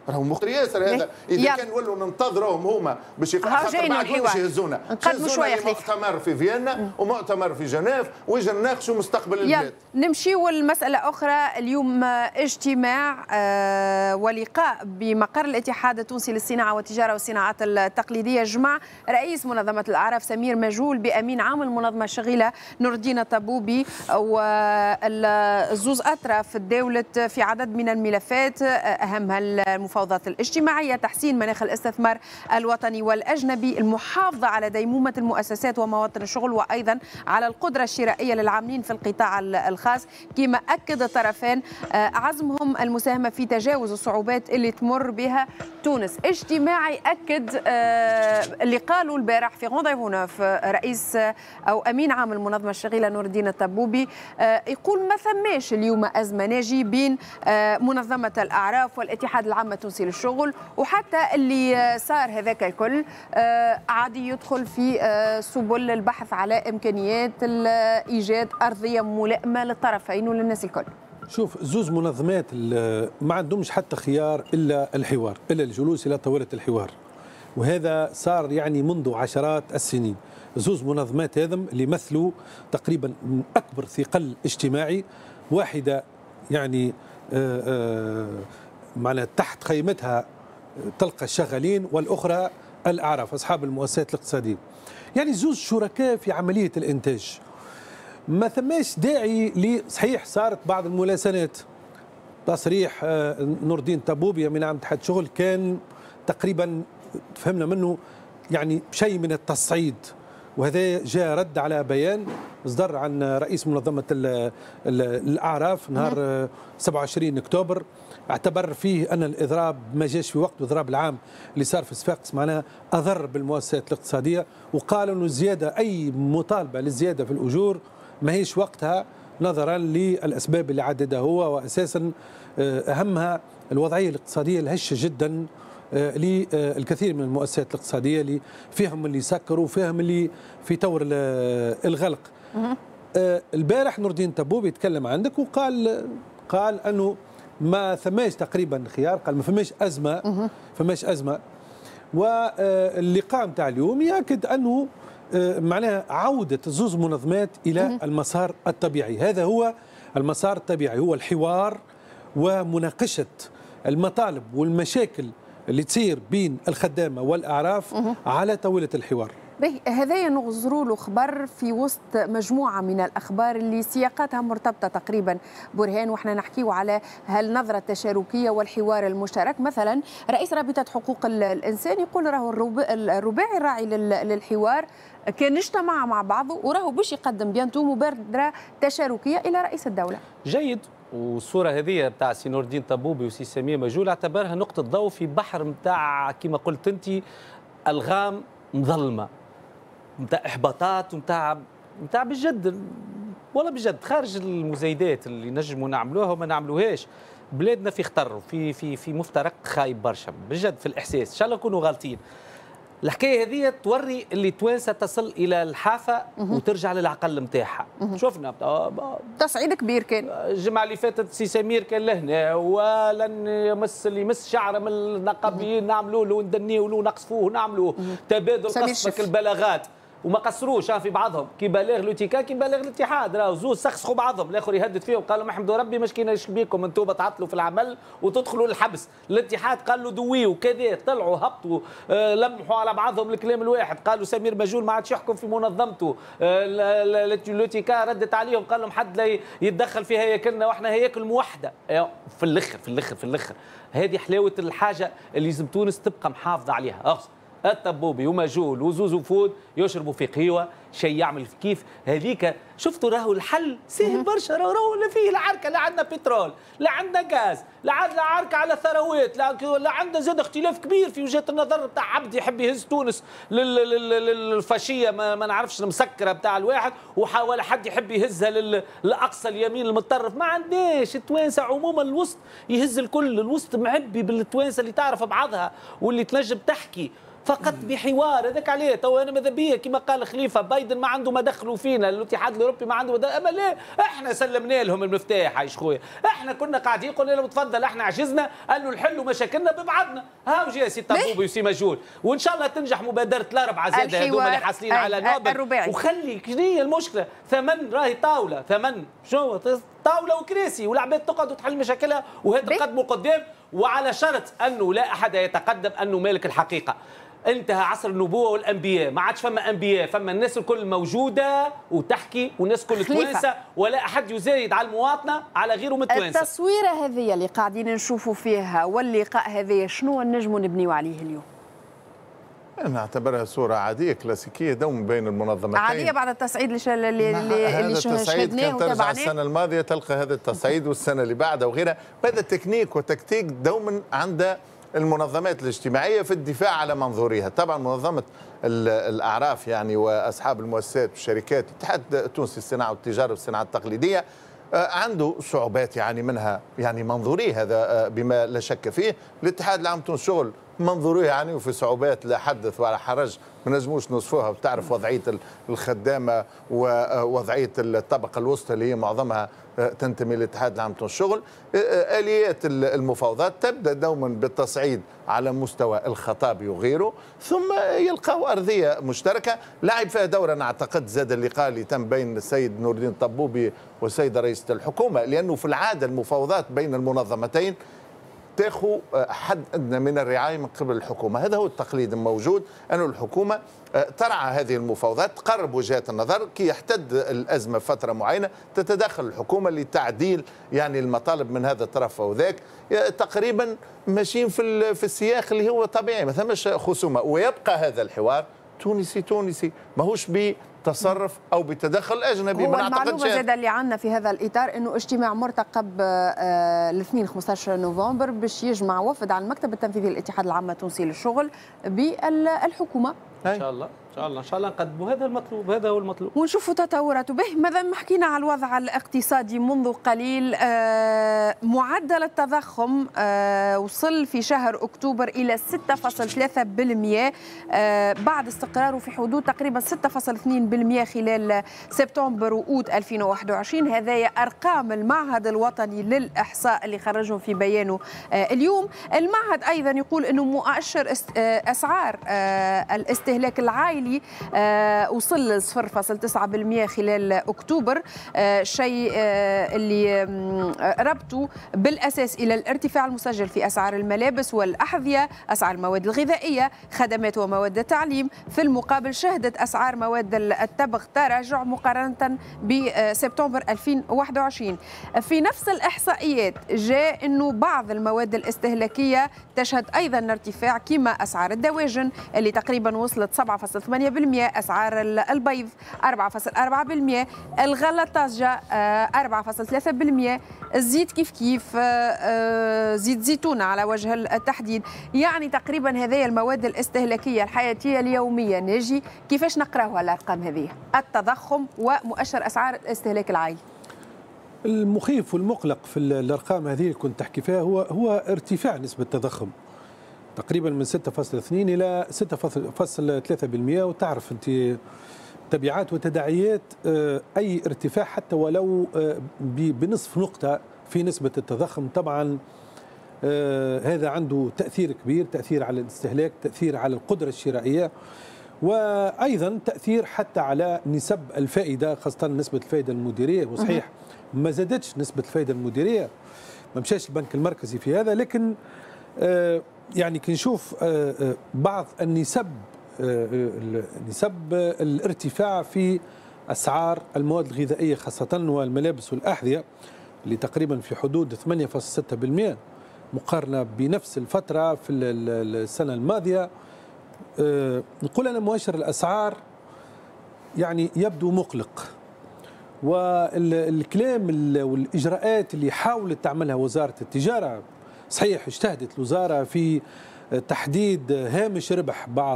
Speaker 4: راهو مخطر ياسر هذا. اذا كان ولوا ننتظروهم هما باش خاطر بعد باش يهزونا مؤتمر في فيينا ومؤتمر في جنيف ويجي نناقشوا مستقبل البلاد.
Speaker 1: نمشيو لمسألة أخرى. اليوم اجتماع ولقاء بمقر الاتحاد التونسي للصناعة والتجارة والصناعات التقليدية جمع رئيس منظمة الأعراف سمير مجول بأمين عام المنظمة الشغيلة نور الدين الطبوبي والزوز أطراف الدولة في عدد من الملفات أهمها المفاوضات الاجتماعية، تحسين مناخ الاستثمار الوطني والأجنبي، المحافظة على ديمومة المؤسسات ومواطن الشغل، وأيضا على القدرة الشرائية للعاملين في القطاع الخاص. كما أكد الطرفين عزمهم المساهمة في تجاوز الصعوبات اللي تمر بها تونس. اجتماع يأكد اللي قالوا البارح في غونديفو في رئيس أو أمين عام المنظمة الشغيلة نور الدين الطبوبي، يقول ما ثماش اليوم أزمة ناجي بين منظمة الأعراف والاتحاد العام التونسي للشغل، وحتى اللي صار هذاك الكل عادي يدخل في سبل البحث على إمكانيات إيجاد أرضية ملائمة للطرفين وللناس الكل.
Speaker 3: شوف، زوز منظمات ما عندهمش حتى خيار إلا الحوار، إلا الجلوس إلى طاولة الحوار، وهذا صار يعني منذ عشرات السنين. زوز منظمات هذم اللي يمثلوا تقريبا من أكبر ثقل اجتماعي، واحدة يعني معناها تحت خيمتها تلقى الشغالين، والأخرى الأعراف أصحاب المؤسسات الاقتصادية. يعني زوز شركاء في عملية الإنتاج. ما ثماش داعي صحيح صارت بعض الملاسنات. تصريح نور الدين الطبوبي من عام اتحاد الشغل كان تقريبا فهمنا منه يعني شيء من التصعيد، وهذا جاء رد على بيان صدر عن رئيس منظمة الأعراف نهار 27 أكتوبر، اعتبر فيه أن الإضراب ما جاش في وقت الإضراب العام اللي صار في صفاقس معناها أضر بالمؤسسات الاقتصادية، وقال أنه الزيادة أي مطالبة للزيادة في الأجور ما هيش وقتها نظرا للأسباب اللي عددها هو، وأساسا أهمها الوضعية الاقتصادية الهشة جدا للكثير من المؤسسات الاقتصادية اللي فيهم اللي سكروا وفيهم اللي في طور الغلق. البارح نور الدين الطبوبي يتكلم عندك وقال أنه ما ثماش تقريبا خيار، قال ما فماش أزمة. واللقاء متاع اليوم يأكد أنه معناها عودة زوز منظمات إلى المسار الطبيعي. هذا هو المسار الطبيعي، هو الحوار ومناقشة المطالب والمشاكل اللي تصير بين الخدامة والأعراف على طاولة الحوار.
Speaker 1: هذايا نغزروا له خبر في وسط مجموعة من الأخبار اللي سياقاتها مرتبطة تقريبا برهان، وإحنا نحكيو على هالنظرة التشاركية والحوار المشترك. مثلا رئيس رابطة حقوق الإنسان يقول راهو الرباعي الراعي للحوار كان اجتمع مع بعضه وراهو باش يقدم بيانتو مبادرة تشاركية إلى رئيس الدولة.
Speaker 2: جيد. والصورة هذه بتاع سي نور الدين طبوبي وسي سمير مجول اعتبرها نقطة ضوء في بحر متاع كما قلت أنت ألغام مظلمة، متاع إحباطات ومتاع بجد والله بجد خارج المزايدات اللي نجموا نعملوها وما نعملوهاش. بلادنا في خطر في مفترق خايب برشا بجد في الإحساس. إن شاء الله نكونوا غالطين. الحكايه هذه توري اللي توانسه تصل الى الحافه وترجع للعقل نتاعها. شفنا
Speaker 1: تصعيد كبير كان
Speaker 2: الجمعه اللي فاتت سي سمير كان لهنا ولن يمس شعره من النقابيين نعملوا له وندنيوا له ونقصفوه ونعملوا تبادل قصفك البلاغات وما قصروش في بعضهم كي بالغ لوتيكا كي بالغ الاتحاد راهو زوز سخسخوا بعضهم. الاخر يهدد فيهم قال لهم احمدوا ربي مش كاينش بيكم انتم تعطلوا في العمل وتدخلوا للحبس. الاتحاد قال له دويه وكذا طلعوا هبطوا لمحوا على بعضهم الكلام الواحد. قالوا سمير مجول ما عادش يحكم في منظمته. لوتيكا ردت عليهم قال لهم حد لا يتدخل في هياكلنا واحنا هياكل موحده. في الاخر هذه حلاوه الحاجه اللي لازم تونس تبقى محافظه عليها. الطبوبي ومجول وزوز وفود يشربوا في قهوه شيء يعمل كيف هذيك. شفتوا راهو الحل سهل برشا. راهو لا فيه العركه لا عندنا بترول لا عندنا غاز لا عندنا عركه على ثروات لا عندنا زاد اختلاف كبير في وجهه النظر بتاع عبد يحب يهز تونس للفاشيه ما نعرفش المسكره بتاع الواحد وحاول حد يحب يهزها للاقصى اليمين المتطرف. ما عندناش التوانسه عموما الوسط يهز الكل. الوسط معبي بالتوانسه اللي تعرف بعضها واللي تنجم تحكي فقط بحوار. هذاك عليه تو انا ماذا بيا كما قال خليفه بايدن ما عنده ما دخلوا فينا، الاتحاد الاوروبي ما عنده اما لا احنا سلمنا لهم المفتاح عايش خويا، احنا كنا قاعدين قلنا لهم تفضل احنا عجزنا قالوا نحلوا مشاكلنا ببعضنا. هاو جا سي طبوبي وسي مجهول، وان شاء الله تنجح مبادره الاربعه زاد هذوما اللي حاصلين على نوبل. وخلي شنو هي المشكله؟ ثمن راهي طاوله، ثمن شنو طاوله وكراسي والعباد تقعد وتحل مشاكلها وهي تقدموا قدام، وعلى شرط انه لا احد يتقدم انه مالك الحقيقه. انتهى عصر النبوه والانبياء، ما عادش فما انبياء، فما الناس الكل موجوده وتحكي والناس الكل توانسه، ولا احد يزايد على المواطنه على غيره متوانسه.
Speaker 1: التصويره هذه اللي قاعدين نشوفوا فيها واللقاء هذا شنو نجموا نبنيوا عليه اليوم؟
Speaker 4: أنا أعتبرها صورة عادية كلاسيكية دوم بين المنظمتين.
Speaker 1: عادية بعد التصعيد اللي شاهدناه
Speaker 4: وتابعناه. السنة الماضية تلقى هذا التصعيد والسنة اللي بعدها وغيرها، وهذا تكنيك وتكتيك دوما عند المنظمات الاجتماعية في الدفاع على منظورها. طبعا منظمة الأعراف يعني وأصحاب المؤسسات والشركات، الاتحاد التونسي للصناعة والتجارة والصناعة التقليدية عنده صعوبات يعني منها يعني منظوري، هذا بما لا شك فيه. الاتحاد العام تونس شغل منظوري يعني وفي صعوبات لا حدث ولا حرج، ما نجموش نوصفوها. بتعرف وضعيه الخدامه ووضعيه الطبقه الوسطى اللي هي معظمها تنتمي للاتحاد العام تونس شغل. اليات المفاوضات تبدا دوما بالتصعيد على مستوى الخطابي وغيره، ثم يلقاو ارضيه مشتركه لعب فيها دورا. اعتقد زاد اللقاء اللي تم بين السيد نور الدين الطبوبي والسيده رئيسه الحكومه، لانه في العاده المفاوضات بين المنظمتين تاخذ حد ادنى من الرعايه من قبل الحكومه. هذا هو التقليد الموجود، أن الحكومه ترعى هذه المفاوضات، تقرب وجهات النظر، كي يحتد الازمه فتره معينه تتدخل الحكومه لتعديل يعني المطالب من هذا الطرف او ذاك. تقريبا ماشيين في السياق اللي هو طبيعي، ما ثماش خصومه، ويبقى هذا الحوار تونسي ماهوش تصرف او بتدخل اجنبي.
Speaker 1: هو المعلومه زاد اللي عندنا في هذا الاطار انه اجتماع مرتقب الاثنين 15 نوفمبر باش يجمع وفد على المكتب التنفيذي للاتحاد العام التونسي للشغل بالحكومه.
Speaker 2: ان شاء الله ان شاء الله نقدموا هذا المطلوب، هذا هو المطلوب،
Speaker 1: ونشوفوا تطورات. به ماذا ما حكينا على الوضع الاقتصادي منذ قليل. معدل التضخم وصل في شهر اكتوبر الى 6.3% بعد استقراره في حدود تقريبا 6.2% خلال سبتمبر واوت 2021. هذه ارقام المعهد الوطني للاحصاء اللي خرجهم في بيانه اليوم. المعهد ايضا يقول انه مؤشر اسعار الاستهلاك العائلي وصل ل 0.9% خلال اكتوبر، شيء اللي ربطه بالاساس الى الارتفاع المسجل في اسعار الملابس والاحذيه، اسعار المواد الغذائيه، خدمات ومواد التعليم. في المقابل شهدت اسعار مواد التبغ تراجع مقارنه بسبتمبر 2021. في نفس الاحصائيات جاء انه بعض المواد الاستهلاكيه تشهد ايضا ارتفاع، كما اسعار الدواجن اللي تقريبا وصلت 7.8%، اسعار البيض 4.4%، الغله طازجه 4.3%، الزيت كيف زيت زيتون على وجه التحديد. يعني تقريبا هذه المواد الاستهلاكيه الحياتيه اليوميه. نجي كيفاش نقراوها الارقام هذه؟ التضخم ومؤشر اسعار الاستهلاك العائلي.
Speaker 3: المخيف والمقلق في الارقام هذه اللي كنت تحكي فيها هو ارتفاع نسبه التضخم تقريبا من 6.2 الى 6.3%. وتعرف انت تبعات وتداعيات اي ارتفاع حتى ولو بنصف نقطه في نسبه التضخم. طبعا هذا عنده تاثير كبير، تاثير على الاستهلاك، تاثير على القدره الشرائيه، وايضا تاثير حتى على نسب الفائده، خاصه نسبه الفائده المديريه. وصحيح ما زادتش نسبه الفائده المديريه، ما مشاش البنك المركزي في هذا، لكن يعني كي نشوف بعض النسب الارتفاع في اسعار المواد الغذائيه خاصه والملابس والاحذيه اللي تقريبا في حدود 8.6% مقارنه بنفس الفتره في السنه الماضيه. نقول انا مؤشر الاسعار يعني يبدو مقلق، والكلام والاجراءات اللي حاولت تعملها وزاره التجاره، صحيح اجتهدت الوزاره في تحديد هامش ربح بعض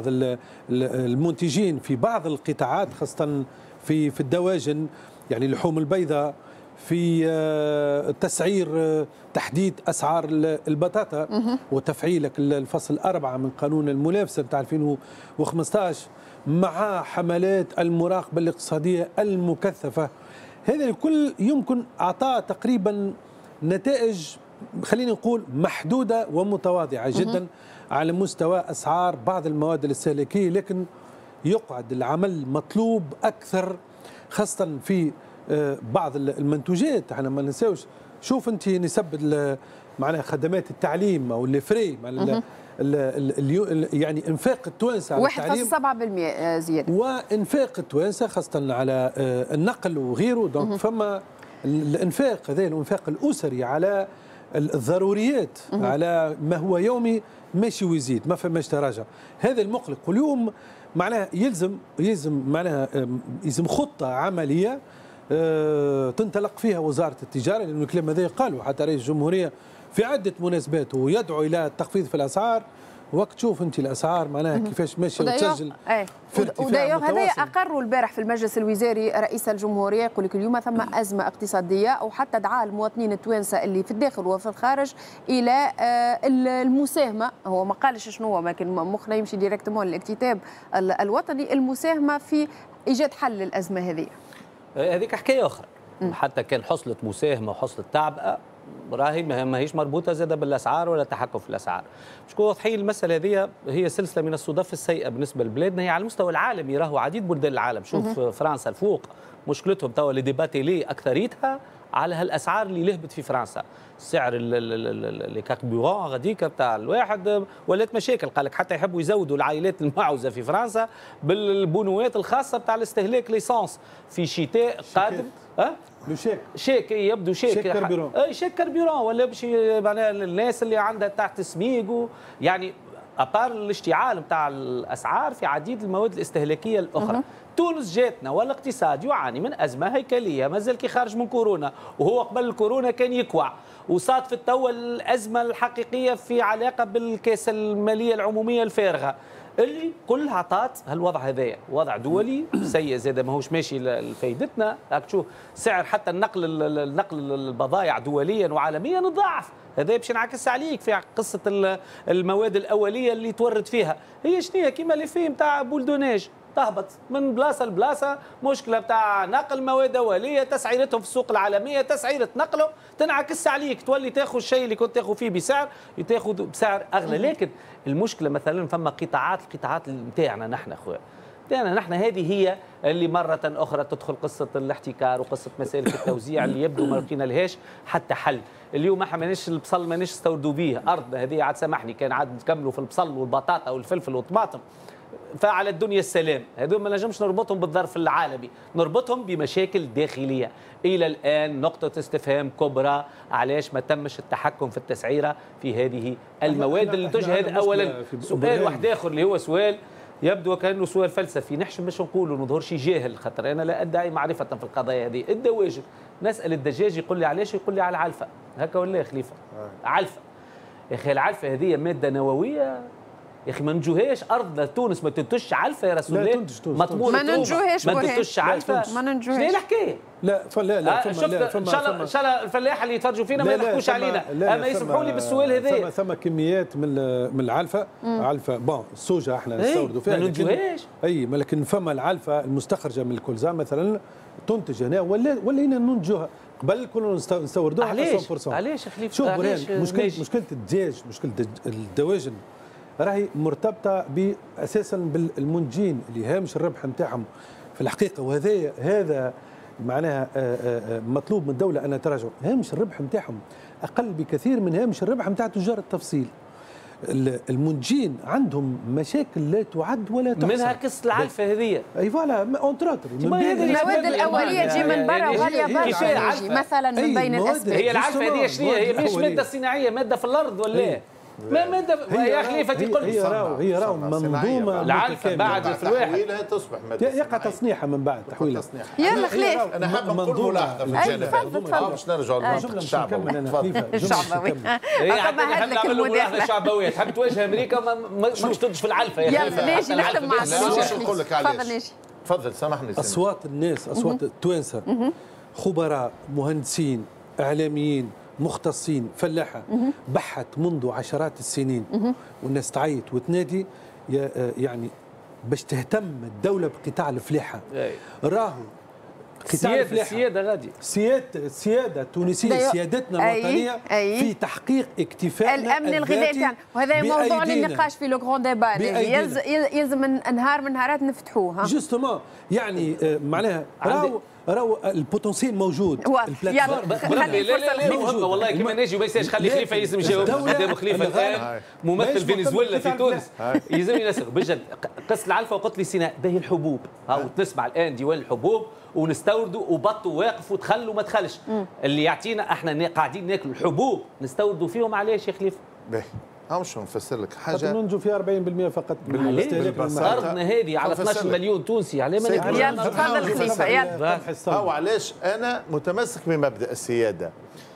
Speaker 3: المنتجين في بعض القطاعات، خاصه في الدواجن، يعني لحوم البيضاء، في تسعير تحديد أسعار البطاطا وتفعيل الفصل 4 من قانون المنافسة بتاع 2015 مع حملات المراقبة الاقتصادية المكثفة. هذا الكل يمكن أعطاء تقريبا نتائج خلينا نقول محدودة ومتواضعة جدا على مستوى أسعار بعض المواد الاستهلاكية، لكن يقعد العمل مطلوب أكثر خاصة في بعض المنتوجات. احنا ما ننساوش، شوف انت نسب معناها خدمات التعليم او الفري يعني انفاق التوانسه على التعليم
Speaker 1: 1.7% زياده،
Speaker 3: وانفاق التوانسه خاصه على النقل وغيره. دونك فما الانفاق هذا الانفاق الاسري على الضروريات على ما هو يومي ماشي ويزيد، ما فماش تراجع. هذا المقلق. واليوم معناها يلزم خطه عمليه تنطلق فيها وزاره التجاره، لانه الكلام هذا قالوا حتى رئيس الجمهوريه في عده مناسبات ويدعو الى التخفيض في الاسعار. وقت تشوف انت الاسعار معناها كيفاش ماشيه وتسجل
Speaker 1: في ارتفاع متواصل. هذا اقروا البارح في المجلس الوزاري رئيس الجمهوريه، يقول لك اليوم ثم ازمه اقتصاديه، او حتى دعا المواطنين التوانسه اللي في الداخل وفي الخارج الى المساهمه. هو ما قالش شنو هو، لكن مخنا يمشي ديريكتومون للاكتتاب الوطني، المساهمه في ايجاد حل للازمه هذه.
Speaker 2: هذيك حكايه اخرى. حتى كان حصلت مساهمه وحصلت تعبئه راهي ما هيش مربوطه زاده بالاسعار ولا التحكم في الاسعار. مش كون واضحين المساله هذه هي سلسله من الصدف السيئه بالنسبه لبلادنا، هي على المستوى العالمي. راهو عديد بلدان العالم، شوف فرنسا الفوق مشكلتهم توا اللي ديباتي لي اكثريتها على هالاسعار اللي لهبت في فرنسا. سعر لي كاربورون غاديك بتاع الواحد ولات مشاكل، قال لك حتى يحبوا يزودوا العائلات المعوزه في فرنسا بالبنوات الخاصه بتاع الاستهلاك ليسانس في شتاء قادم. شيك يبدو شيك
Speaker 3: كاربيرون.
Speaker 2: شيك كاربيرون ولا باش معناها الناس اللي عندها تحت سميق، يعني ابار الاشتعال نتاع الاسعار في عديد المواد الاستهلاكيه الاخرى. تونس جاتنا والاقتصاد يعاني من ازمه هيكليه، مازال كي خارج من كورونا، وهو قبل الكورونا كان يكوع، وصادفت توا الازمه الحقيقيه في علاقه بالكاس الماليه العموميه الفارغه اللي كلها عطات هالوضع هذايا، وضع دولي سيء زاد ماهوش ماشي لفائدتنا. راك تشوف سعر حتى النقل البضائع دوليا وعالميا تضاعف، هذا باش ينعكس عليك في قصه المواد الاوليه اللي تورد فيها. هي شنو كيما اللي فيه نتاع بولدوناج تهبط من بلاصه لبلاصه، مشكله بتاع نقل مواد اوليه، تسعيرتهم في السوق العالميه، تسعيره نقله تنعكس عليك، تولي تاخذ الشيء اللي كنت تاخذ فيه بسعر تاخذ بسعر اغلى. لكن المشكله مثلا فما القطاعات نتاعنا نحن خويا، نحن هذه هي اللي مرة أخرى تدخل قصة الاحتكار وقصة مسائل التوزيع اللي يبدو ما لقينا لهاش حتى حل. اليوم احنا ماناش البصل ماناش نستوردوا به، أرضنا هذه عاد سامحني كان عاد نكملوا في البصل والبطاطا والفلفل والطماطم، فعلى الدنيا السلام. هذول ما نجمش نربطهم بالظرف العالمي، نربطهم بمشاكل داخلية. إلى الآن نقطة استفهام كبرى علاش ما تمش التحكم في التسعيرة في هذه المواد اللي تجهد. أولا سؤال واحد آخر اللي هو سؤال يبدو كأنه سؤال فلسفي، نحشم باش نقولوا نظهر شي جاهل، خاطر أنا لا أدعي معرفة في القضايا هذه. الدواجن نسأل الدجاج يقول لي علاش، يقول لي على العلفة. هكا ولا يا خليفة؟ علفة يا أخي، العلفة هذه مادة نووية يا اخي، ما ننجوهاش. ارضنا تونس ما تنتجش علفه يا رسول الله، مطمور
Speaker 1: ما ننجوهاش،
Speaker 2: ما تنتجش علفه،
Speaker 1: ما ننجوهاش.
Speaker 2: شنو الحكايه؟
Speaker 3: لا
Speaker 2: شفت ان شاء الله الفلاحه اللي يتفرجوا فينا ما يضحكوش علينا، اما يسمحوا لي بالسؤال هذا.
Speaker 3: ثم كميات من العلفه، علفه بون السوجه احنا نستوردوا فيها،
Speaker 2: ما ننجوهاش.
Speaker 3: لكن فما العلفه المستخرجه من الكلزه مثلا تنتج هنا ولينا ننتجوها. قبل كنا نستوردوها على 100%.
Speaker 2: علاش يا خليفه؟
Speaker 3: شوف مشكله الدجاج، مشكله الدواجن راهي مرتبطه اساسا بالمنتجين اللي هامش الربح نتاعهم في الحقيقه، هذا معناها مطلوب من الدوله ان تراجع هامش الربح نتاعهم، اقل بكثير من هامش الربح نتاع تجار التفصيل. المنتجين عندهم مشاكل لا تعد ولا تحصى،
Speaker 2: منها قصه العلفه هذه.
Speaker 3: اي فوالا اونتراتر
Speaker 1: المواد الاوليه تجي من برا وغاليه برا، مثلا من بين الاسباب.
Speaker 2: هي العلفه هذه شنو هي؟ مش ماده صناعيه، ماده في الارض ولا ما ماده يا خليفه تقول
Speaker 3: هي راهو منظومه
Speaker 2: العلفه بعد في الواحد
Speaker 4: تحويلها تصبح ماده
Speaker 3: يقع تصنيعها من بعد تحويلها.
Speaker 1: يلا خليف
Speaker 4: انا حاب نقول ملاحظه في الجانب باش نرجعوا للمنطق الشعبوي.
Speaker 1: الشعبوي
Speaker 2: نحب نعملوا ملاحظه شعبويه. تحب تواجه امريكا ما تشتدش في العلفه يا
Speaker 1: يلا ناجي نختم مع
Speaker 4: نقول لك علاش. تفضل سامحني.
Speaker 3: اصوات الناس، اصوات التوانسه خبراء مهندسين إعلاميين مختصين فلاحة بحث منذ عشرات السنين، والناس تعيط وتنادي يعني باش تهتم الدولة بقطاع الفلاحة. راهو
Speaker 2: السيادة غادي
Speaker 3: السيادة التونسية، سيادتنا الوطنية في تحقيق اكتفائنا
Speaker 1: الأمن الغذائي تاعنا، وهذا موضوع للنقاش في لو غران ديبا. يلزم نهار من نهارات نفتحوه.
Speaker 3: جوستومون يعني معناها راهو البوتنسيال موجود.
Speaker 2: لا مهمة والله كيما نجي ما يسالش. خلي خليفة يلزم يجاوب قدام خليفة الآن ممثل فنزويلا في تونس يلزمني نسأل بجد. قصة العلفة وقلت لي سيناء باهي الحبوب هاو تسمع الآن ديوان الحبوب ونستوردوا وبطوا واقف ودخل وما دخلش. اللي يعطينا احنا قاعدين ناكلوا الحبوب نستوردوا فيهم. علاش يا خليفه؟
Speaker 4: باهي مش نفسر لك حاجه.
Speaker 3: ننجو في 40% فقط
Speaker 2: ارضنا هذه على 12 مليون تونسي. على ما
Speaker 1: يلا تفضل خليفه. يلا
Speaker 4: هو علاش انا متمسك بمبدا السياده.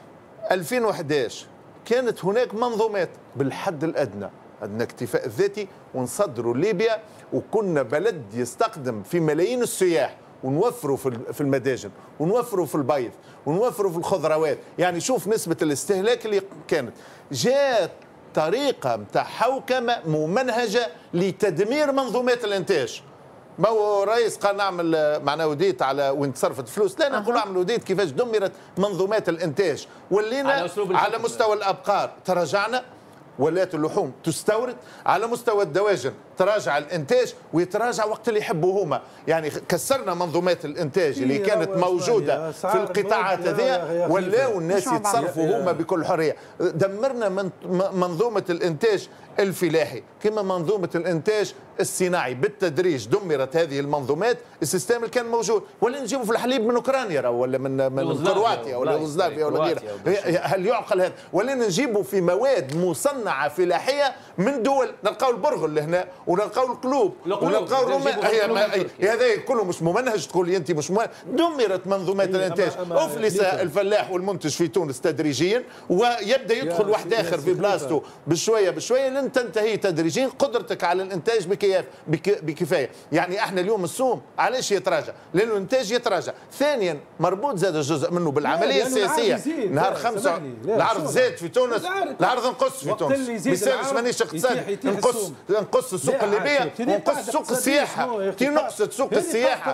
Speaker 4: 2011 كانت هناك منظومات بالحد الادنى، عندنا اكتفاء ذاتي ونصدروا ليبيا، وكنا بلد يستقدم في ملايين السياح، ونوفروا في المداجن، ونوفروا في البيض، ونوفروا في الخضروات. يعني شوف نسبة الاستهلاك اللي كانت. جاءت طريقة متاع حوكمة ممنهجة لتدمير منظومات الإنتاج. ما هو رئيس قال نعمل معناه وديت على وين تصرفت فلوس، لا نقول اعمل وديت كيفاش دمرت منظومات الإنتاج. ولينا على مستوى الأبقار تراجعنا، ولات اللحوم تستورد. على مستوى الدواجن تراجع الانتاج، ويتراجع وقت اللي يحبوا هما. يعني كسرنا منظومات الانتاج اللي كانت موجوده في القطاعات هذه، ولاو الناس يتصرفوا هما بكل حريه. دمرنا منظومه الانتاج الفلاحي كما منظومه الانتاج الصناعي. بالتدريج دمرت هذه المنظومات. السيستم اللي كان موجود، ولا نجيبوا في الحليب من اوكرانيا ولا من كرواتيا ولا يوغوسلافيا ولا غيرها. هل يعقل هذا؟ ولا نجيبوا في مواد مصنعه فلاحيه من دول، نلقاو البرغل لهنا ونلقاو القلوب ونلقاو الرومان. هذا كله مش ممنهج. تقول لي انت مش ممنهج. دمرت منظومات الانتاج. افلس الفلاح والمنتج في تونس تدريجيا، ويبدا يدخل واحد اخر في بلاصته بشويه بشويه، لن تنتهي تدريجيا قدرتك على الانتاج بكفايه. يعني احنا اليوم السوم علاش يتراجع؟ لانه الانتاج يتراجع. ثانيا مربوط زاد جزء منه بالعمليه السياسيه. نهار 5 العرض زاد في تونس، العرض نقص في تونس. ما يسالش مانيش اقتصادي. نقص السوق الليبيه ونقص سوق السياحه. كي نقصت سوق السياحه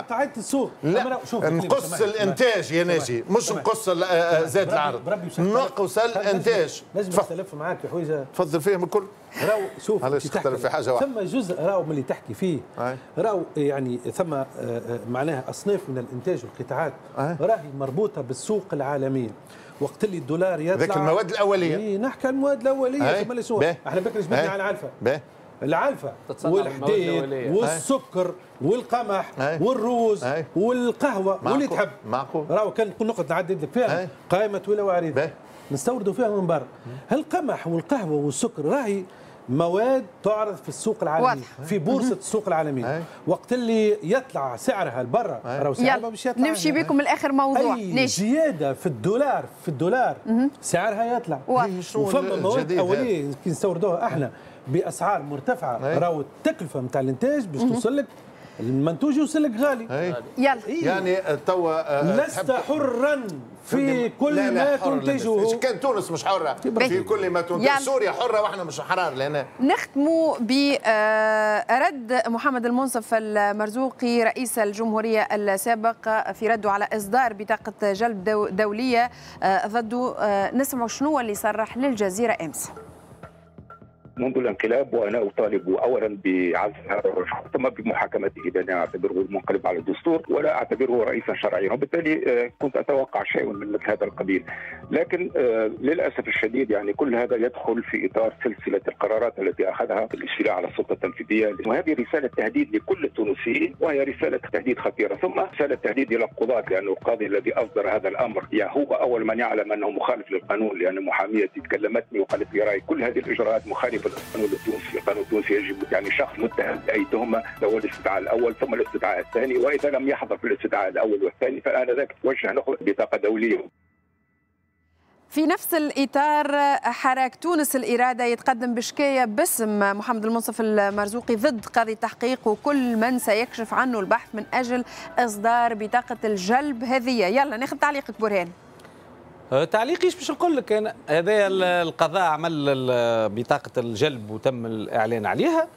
Speaker 4: لا نقص الانتاج يا ناجي، مش نقص زاد العرض، نقص الانتاج.
Speaker 3: نختلف معاك يا حويجه،
Speaker 4: تفضل فيهم الكل.
Speaker 3: راهو شوف
Speaker 4: علاش تختلف في حاجه واحده؟
Speaker 3: ثم جزء راهو من اللي تحكي فيه، راهو يعني ثم معناها اصناف من الانتاج والقطاعات راهي مربوطه بالسوق العالمي. وقت اللي الدولار يطلع
Speaker 4: ذاك المواد الاوليه،
Speaker 3: نحكي عن المواد الاوليه. ثم شنو احنا بكري جبنا على العلفه، العلفه والحديد والسكر والقمح والروز والقهوه واللي تحب. راهو كان نقعد نعدد لك فيها قائمه ولا وعريضه نستوردوا فيها من برا. القمح والقهوه والسكر راهي مواد تعرض في السوق العالمي، في بورصه السوق العالمي. وقت اللي يطلع سعرها لبرا راهو سعرها باش يطلع.
Speaker 1: نمشي بكم الاخر موضوع.
Speaker 3: اي زياده في الدولار سعرها يطلع. وفما مواد اوليه كي نستوردوها احنا باسعار مرتفعه، راهو التكلفه نتاع الانتاج باش توصل لك المنتوج يوصل لك غالي.
Speaker 1: يلا
Speaker 4: يعني توا
Speaker 3: لست حرا في كل ما تنتجه.
Speaker 4: كان تونس مش حره في كل ما تنتج. سوريا حره واحنا مش حرار لهنا.
Speaker 1: نختموا برد محمد المنصف المرزوقي رئيس الجمهوريه السابق في رده على اصدار بطاقه جلب دوليه ضده. نسمعوا شنو اللي صرح للجزيره امس.
Speaker 5: منذ الانقلاب وانا اطالب اولا بعزل هذا الرجل ثم بمحاكمته، لاني اعتبره منقلب على الدستور ولا اعتبره رئيسا شرعيا، وبالتالي كنت اتوقع شيء من مثل هذا القبيل. لكن للاسف الشديد يعني كل هذا يدخل في اطار سلسله القرارات التي اخذها الاستيلاء على السلطه التنفيذيه، وهذه رساله تهديد لكل التونسيين، وهي رساله تهديد خطيره، ثم رساله تهديد الى القضاة، لانه القاضي الذي اصدر هذا الامر يعني هو اول من يعلم انه مخالف للقانون، لان محاميتي كلمتني وقالت لي راي كل هذه الاجراءات مخالفه القانون التونسي. القانون التونسي يجب يعني شخص متهم باي تهمه له الاستدعاء الاول ثم الاستدعاء الثاني، واذا لم يحضر في الاستدعاء الاول والثاني فانذاك توجه له بطاقه دوليه.
Speaker 1: في نفس الإطار حراك تونس الإرادة يتقدم بشكاية باسم محمد المنصف المرزوقي ضد قاضي التحقيق وكل من سيكشف عنه البحث من أجل إصدار بطاقة الجلب هذه. يلا ناخذ تعليقك برهان.
Speaker 2: تعليقيش باش نقول لك أنا هذا القضاء عمل بطاقة الجلب وتم الإعلان عليها.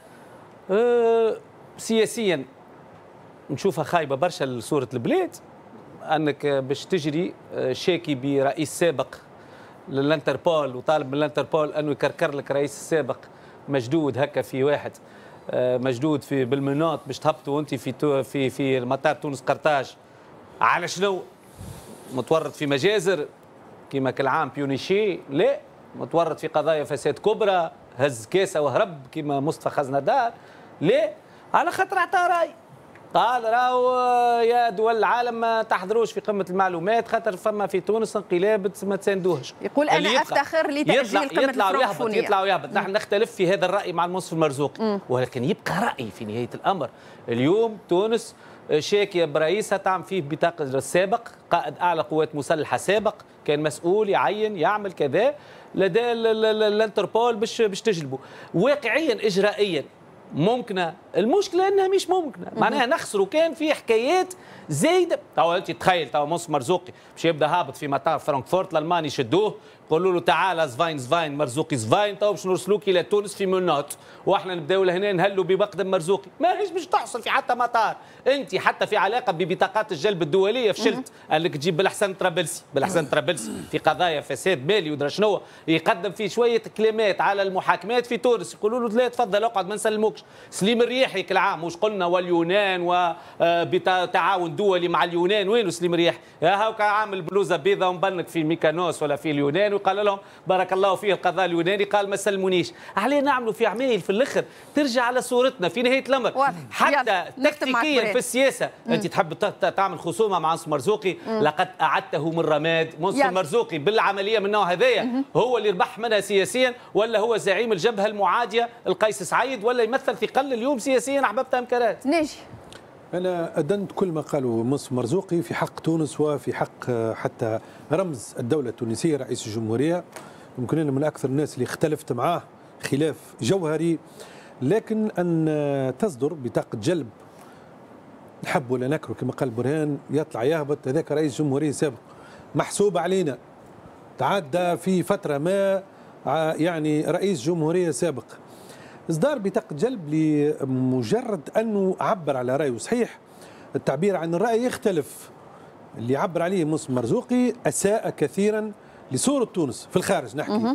Speaker 2: سياسيا نشوفها خايبة برشا لصورة البلاد، أنك باش تجري شاكي برئيس سابق للانتربول وطالب من الانتربول انه يكركر لك رئيس السابق مجدود هكا في واحد مجدود في بالمناط باش تهبطوا وانت في مطار تونس قرطاج على شنو؟ متورط في مجازر كما كل عام بيونيشي؟ لا، متورط في قضايا فساد كبرى، هز كاسه وهرب كما مصطفى خزندار؟ لا، على خاطر اعطى راي قال راهو يا دول العالم ما تحضروش في قمه المعلومات خاطر فما في تونس انقلاب ما تساندوهش.
Speaker 1: يقول انا افتخر لتاجيل قمه الفرنكفونيه.
Speaker 2: يطلع ويهبط. نحن نختلف في هذا الراي مع المنصف المرزوقي، ولكن يبقى راي في نهايه الامر. اليوم تونس شاكيه برئيسها تعمل فيه بطاقه السابق، قائد اعلى قوات مسلحه سابق، كان مسؤول يعين يعمل كذا لدى الانتربول باش تجلبه. واقعيا اجرائيا ممكنه، المشكله انها مش ممكنه، معناها نخسروا. كان في حكايات زايده. توا انت تخيل توا منصف مرزوقي باش يبدا هابط في مطار فرانكفورت، الالمان يشدوه يقولوا له تعال زفاين مرزوقي زفاين، توا باش نرسلوك الى تونس في مناط، واحنا نبداو لهنا نهلوا بمقدم مرزوقي. ماهيش باش تحصل في حتى مطار. انت حتى في علاقه ببطاقات الجلب الدوليه فشلت، انك تجيب بالحسن طرابلسي في قضايا فساد مالي ودرا شنو، يقدم فيه شويه كلمات على المحاكمات في تونس، يقولوا له لا تفضل اقعد ما نسلموكش. سليم الرياحي كل عام واش قلنا واليونان وبتعاون دولي مع اليونان، وينو سليم الرياحي؟ هاو كان عامل بلوزه بيضاء ومبنك في ميكانوس ولا في اليونان وقال لهم بارك الله فيه القضاء اليوناني قال ما سلمونيش. عليه نعملوا في عمايل في الاخر ترجع على صورتنا في نهايه الامر. حتى تكتيكيا في السياسه انت تحب تعمل خصومه مع منصف مرزوقي، لقد اعدته من رماد. منصف مرزوقي بالعمليه من النوع هذايا هو اللي ربح منها سياسيا، ولا هو زعيم الجبهه المعاديه القيس سعيد، ولا يمثل ثقل اليوم سياسيا احببتها مكرات؟
Speaker 1: ناجي
Speaker 3: أنا أدنت كل ما قاله منصف مرزوقي في حق تونس وفي حق حتى رمز الدولة التونسية رئيس الجمهورية. يمكن أنا من أكثر الناس اللي اختلفت معاه خلاف جوهري، لكن أن تصدر بطاقة جلب نحب ولا نكره كما قال برهان يطلع يهبط هذاك رئيس جمهورية سابق محسوب علينا، تعدى في فترة ما يعني رئيس جمهورية سابق. إصدار بطاقة جلب لمجرد أنه عبر على رأيه. صحيح التعبير عن الرأي يختلف، اللي عبر عليه منصف مرزوقي أساء كثيرا لصورة تونس في الخارج نحكي،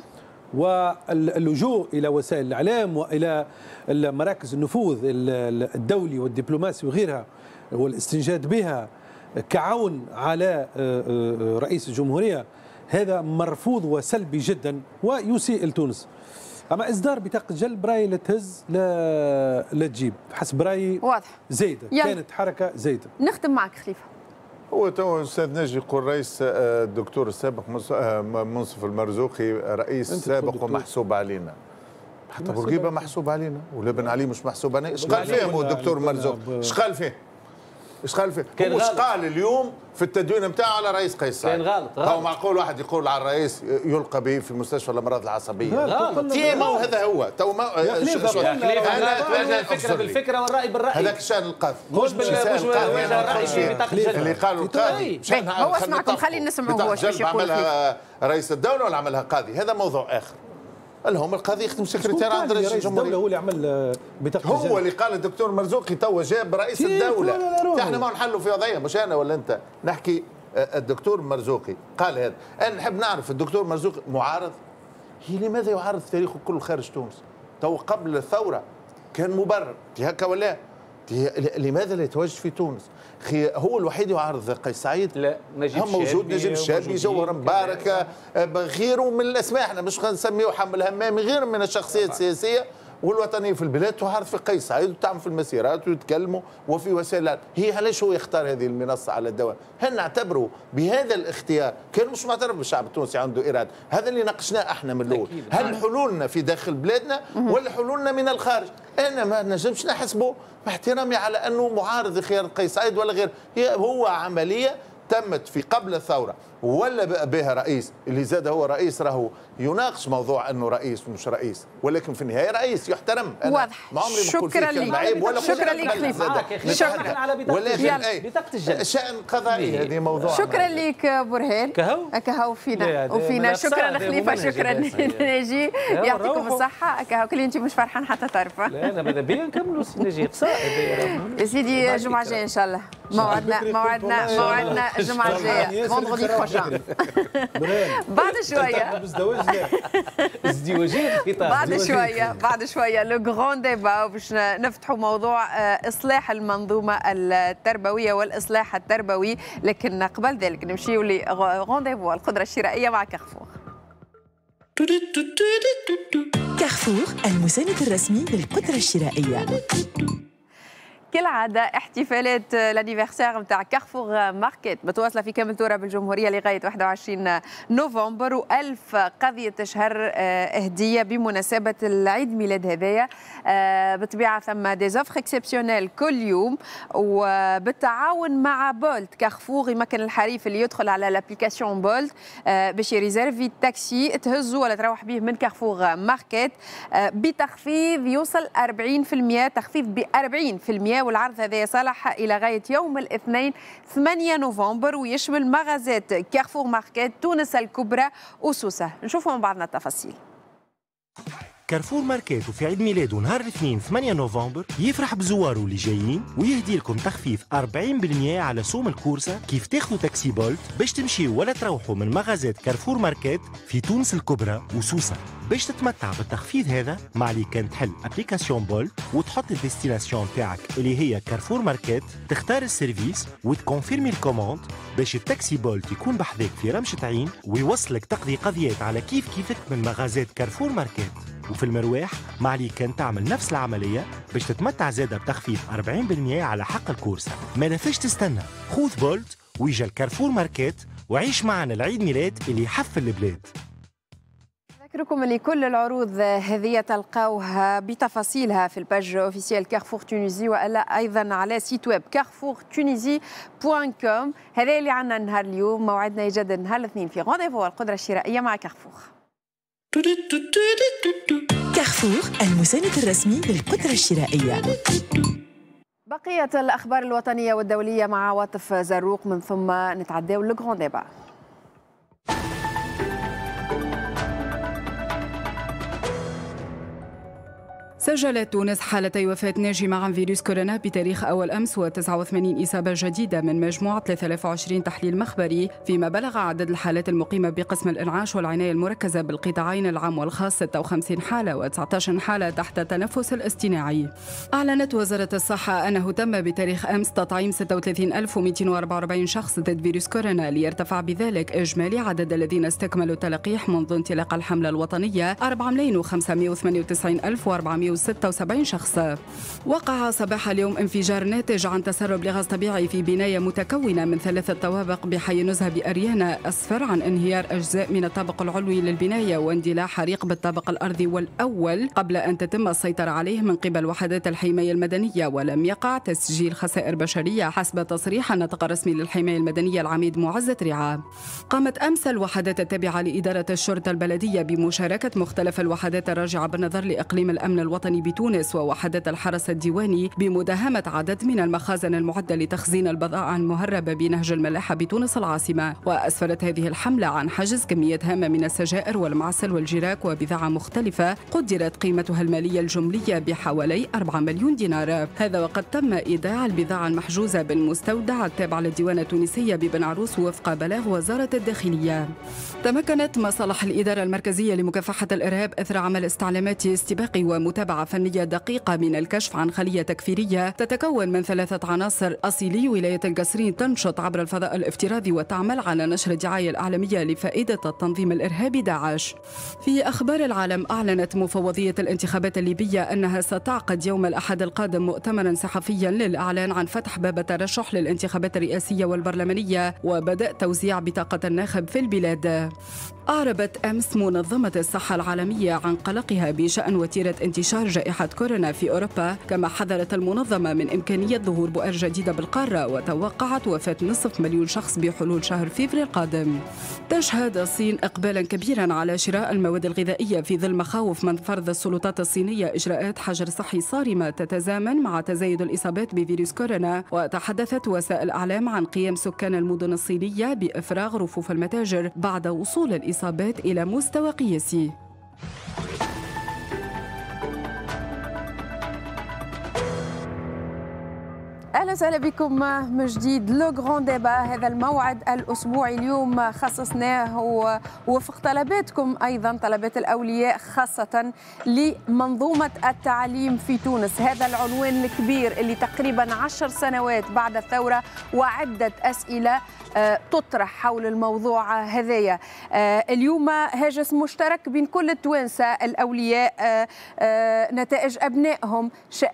Speaker 3: واللجوء إلى وسائل الإعلام وإلى مراكز النفوذ الدولي والدبلوماسي وغيرها والاستنجاد بها كعون على رئيس الجمهورية، هذا مرفوض وسلبي جدا ويسيء لتونس. اما اصدار بطاقه جلب برايي لا تهز لا تجيب، حسب رايي
Speaker 1: واضح
Speaker 3: زايده، كانت حركه زايده.
Speaker 1: نختم معك خليفه.
Speaker 4: هو تو استاذ ناجي يقول رئيس الدكتور السابق منصف المرزوقي رئيس سابق ومحسوب علينا. حتى بورقيبه محسوب علينا ولبن علي مش محسوب علينا. ايش قال فيهم هو الدكتور مرزوقي؟ ايش قال فيه؟ ايش قال فيه؟ هو ايش قال اليوم في التدوين نتاعه على رئيس قيس سعيد؟
Speaker 2: كان غلط.
Speaker 4: هو معقول واحد يقول على الرئيس يلقى به في مستشفى الامراض العصبيه؟
Speaker 2: غلط.
Speaker 4: ما هو هذا هو تو ما
Speaker 2: الفكره بالفكره والراي بالراي.
Speaker 4: هذاك شان القاضي
Speaker 2: مش الراي في بطاقه الجلب
Speaker 4: اللي قالوا القاضي.
Speaker 1: هو اسمعكم خلينا نسمعوا هو ايش يقول.
Speaker 4: عملها رئيس الدوله ولا عملها قاضي؟ هذا موضوع اخر. الهم القاضي يخدم سكرتير عند رئيس الجمهورية.
Speaker 3: هو اللي عمل بطاقة الجلب.
Speaker 4: هو اللي قال الدكتور مرزوقي تو جاب رئيس الدولة. احنا ما نحلوا في قضية، مش انا ولا انت نحكي. الدكتور مرزوقي قال هذا. انا نحب نعرف الدكتور مرزوقي معارض؟ هي لماذا يعارض تاريخه كله خارج تونس؟ تو قبل الثورة كان مبرر هكا ولا؟ لماذا لا يتواجد في تونس؟ هو الوحيد يعارض قيس سعيد؟ لا، نجيب موجود، نجيب الشابي، جوهر مبارك، غيره من الاسماء، احنا مش نسميه حمل همامي، غير من الشخصيات السياسيه والوطنيه في البلاد تعارض في قيس سعيد وتعمل في المسيرات ويتكلموا وفي وسائل. هي علاش هو يختار هذه المنصه على الدوام؟ هل نعتبره بهذا الاختيار كان مش معترف بالشعب التونسي عنده اراده؟ هذا اللي ناقشناه احنا من الاول. هل حلولنا في داخل بلادنا ولا حلولنا من الخارج؟ انا ما نجمش نحسبه باحترامي على انه معارض لخيار قيس سعيد ولا غير. هو عمليه تمت في قبل الثوره ولا بها رئيس اللي زاد هو رئيس راهو يناقش موضوع انه رئيس ومش رئيس، ولكن في النهايه رئيس يحترم.
Speaker 1: واضح.
Speaker 4: ما عمري بقول فيه كلمه عيب ولا
Speaker 1: شكرا لك
Speaker 2: شكرا على بطاقه الجد
Speaker 4: شأن قضائي. هذه موضوع.
Speaker 1: شكرا لك برهان. كهو فينا شكرا خليفه، شكرا ناجي، يعطيكم الصحه. كهو كل انت مش فرحان حتى تعرفه.
Speaker 2: لا انا ماذا بيا نكملوا نجي قصائد
Speaker 1: يا سيدي. الجمعه الجايه ان شاء الله موعدنا الجمعه الجايه فوندردي بروشان بعد شويه. بعد شويه لو غران ديبا باش نفتحوا موضوع اصلاح المنظومه التربويه والاصلاح التربوي، لكن قبل ذلك نمشيو لغران ديبا القدره الشرائيه مع كارفور.
Speaker 6: كارفور المساند الرسمي للقدره الشرائيه.
Speaker 1: كالعادة احتفالات الانيفرسير نتاع كارفور ماركت متواصلة في كامل تورا بالجمهورية لغاية 21 نوفمبر، و1000 قضية شهر هدية بمناسبة العيد ميلاد هذايا. بالطبيعة ثم ديزوفر اكسبسيونيل كل يوم، وبالتعاون مع بولت. كارفور يمكن الحريف اللي يدخل على الابليكاسيون بولت باش يريزيرفي التاكسي تهزه ولا تروح به من كارفور ماركت بتخفيض يوصل 40%، تخفيض ب 40%. والعرض هذا صالح إلى غاية يوم الاثنين 8 نوفمبر، ويشمل مغازات كارفور ماركت تونس الكبرى وسوسة. نشوفوا من بعضنا التفاصيل.
Speaker 7: كارفور ماركت في عيد ميلاده نهار الاثنين 8 نوفمبر يفرح بزواره اللي جايين ويهدي لكم تخفيض 40% على سوم الكورسة كيف تاخذوا تاكسي بولت باش تمشيوا ولا تروحوا من مغازات كارفور ماركت في تونس الكبرى وسوسة. باش تتمتع بالتخفيض هذا ما عليك كان تحل ابليكاسيون بولت وتحط الديستيناسيون تاعك اللي هي كارفور ماركت، تختار السيرفيس وتكونفيرمي الكوموند باش التاكسي بولت يكون بحذاك في رمشة عين ويوصلك تقضي قضيات على كيفك من مغازات كارفور ماركت. وفي المرواح ما عليك كان تعمل نفس العملية باش تتمتع زادة بتخفيض 40% على حق الكورسة. ما فيش تستنى، خذ بولت ويجا الكارفور ماركت وعيش معنا العيد ميلاد اللي يحفل البلاد.
Speaker 1: أذكركم اللي كل العروض هذه تلقاوها بتفاصيلها في الباج اوفيسيال كارفور تونيزي، والا ايضا على سيت ويب carrefourtunisie.com. هذا اللي عندنا نهار اليوم. موعدنا يجدد نهار الاثنين في غانديفو القدره الشرائيه مع كارفور.
Speaker 6: كارفور المساند الرسمي للقدره الشرائيه.
Speaker 1: بقيه الاخبار الوطنيه والدوليه مع عواطف زروق، من ثم نتعداو لغران ديبا.
Speaker 8: سجلت تونس حالتي وفاة ناجمة عن فيروس كورونا بتاريخ أول أمس و89 إصابة جديدة من مجموعة 23 تحليل مخبري، فيما بلغ عدد الحالات المقيمة بقسم الإنعاش والعناية المركزة بالقطاعين العام والخاص 56 حالة و19 حالة تحت التنفس الاصطناعي. أعلنت وزارة الصحة أنه تم بتاريخ أمس تطعيم 36244 شخص ضد فيروس كورونا، ليرتفع بذلك إجمالي عدد الذين استكملوا التلقيح منذ انطلاق الحملة الوطنية 4,598,476 شخص. وقع صباح اليوم انفجار ناتج عن تسرب لغاز طبيعي في بناية متكونة من 3 طوابق بحي نزهة بأريانا، أسفر عن انهيار أجزاء من الطابق العلوي للبناية واندلاع حريق بالطابق الأرضي والأول قبل أن تتم السيطرة عليه من قبل وحدات الحماية المدنية، ولم يقع تسجيل خسائر بشرية حسب تصريح الناطق الرسمي للحماية المدنية العميد معز تريعة. قامت أمس الوحدات التابعة لإدارة الشرطة البلدية بمشاركة مختلف الوحدات الراجعة بالنظر لإقليم الأمن الوطني بتونس ووحدات الحرس الديواني بمداهمة عدد من المخازن المعدة لتخزين البضائع المهربة بنهج الملاحة بتونس العاصمة. وأسفرت هذه الحملة عن حجز كمية هامة من السجائر والمعسل والجراك وبضاعة مختلفة قدرت قيمتها المالية الجملية بحوالي 4 مليون دينار. هذا وقد تم إيداع البضاعة المحجوزة بالمستودع التابع للديوان التونسية ببن عروس وفق بلاغ وزارة الداخلية. تمكنت مصالح الإدارة المركزية لمكافحة الإرهاب إثر عمل استعلامات استباقي ومتابعة فنية دقيقة من الكشف عن خلية تكفيرية تتكون من 3 عناصر أصيلي ولاية القصرين تنشط عبر الفضاء الافتراضي وتعمل على نشر الدعاية الإعلامية لفائدة التنظيم الإرهابي داعش. في أخبار العالم، أعلنت مفوضية الانتخابات الليبية أنها ستعقد يوم الأحد القادم مؤتمرا صحفيا للإعلان عن فتح باب الترشح للانتخابات الرئاسية والبرلمانية وبدء توزيع بطاقة الناخب في البلاد. أعربت أمس منظمة الصحة العالمية عن قلقها بشأن وتيرة انتشار انتشار جائحة كورونا في أوروبا، كما حذرت المنظمة من إمكانية ظهور بؤر جديدة بالقارة، وتوقعت وفاة 500,000 شخص بحلول شهر فبراير القادم. تشهد الصين إقبالا كبيرا على شراء المواد الغذائية في ظل مخاوف من فرض السلطات الصينية إجراءات حجر صحي صارمة تتزامن مع تزايد الإصابات بفيروس كورونا. وتحدثت وسائل الإعلام عن قيام سكان المدن الصينية بإفراغ رفوف المتاجر بعد وصول الإصابات إلى مستوى قياسي.
Speaker 1: اهلا وسهلا بكم من جديد. لو غران ديبا، هذا الموعد الاسبوعي اليوم خصصناه وفق طلباتكم، ايضا طلبات الاولياء، خاصه لمنظومه التعليم في تونس. هذا العنوان الكبير اللي تقريبا 10 سنوات بعد الثوره وعده اسئله تطرح حول الموضوع هذايا. اليوم هاجس مشترك بين كل التوانسه الاولياء، نتائج ابنائهم،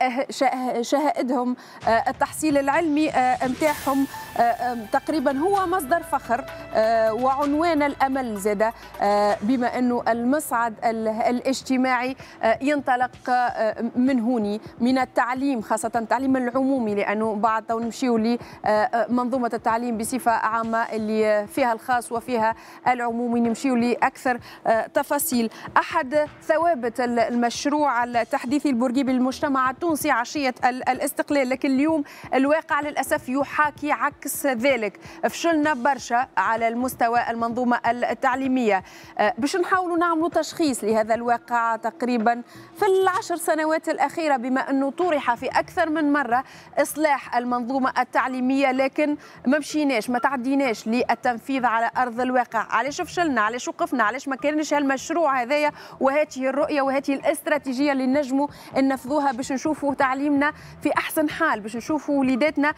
Speaker 1: شهائدهم، التحصيل العلمي متاعهم تقريبا هو مصدر فخر وعنوان الامل زاده، بما انه المصعد الاجتماعي ينطلق من هوني، من التعليم، خاصه التعليم العمومي، لانه بعد نمشيو لمنظومه التعليم بصفه عامه اللي فيها الخاص وفيها العمومي، نمشيو لاكثر تفاصيل. احد ثوابت المشروع التحديثي البورقيبي للمجتمع التونسي عشيه الاستقلال، لكن اليوم الواقع للأسف يحاكي عكس ذلك. فشلنا برشا على المستوى المنظومة التعليمية. باش نحاولوا نعملوا تشخيص لهذا الواقع تقريبا في ال10 سنوات الأخيرة، بما أنه طرح في أكثر من مرة إصلاح المنظومة التعليمية، لكن ما مشيناش، ما تعديناش للتنفيذ على أرض الواقع. علاش فشلنا؟ علاش وقفنا؟ علاش ما كانش هالمشروع هذايا وهاته الرؤية وهاته الاستراتيجية اللي نجموا ننفذوها باش نشوفوا تعليمنا في أحسن حال، باش نشوفوا وليداتنا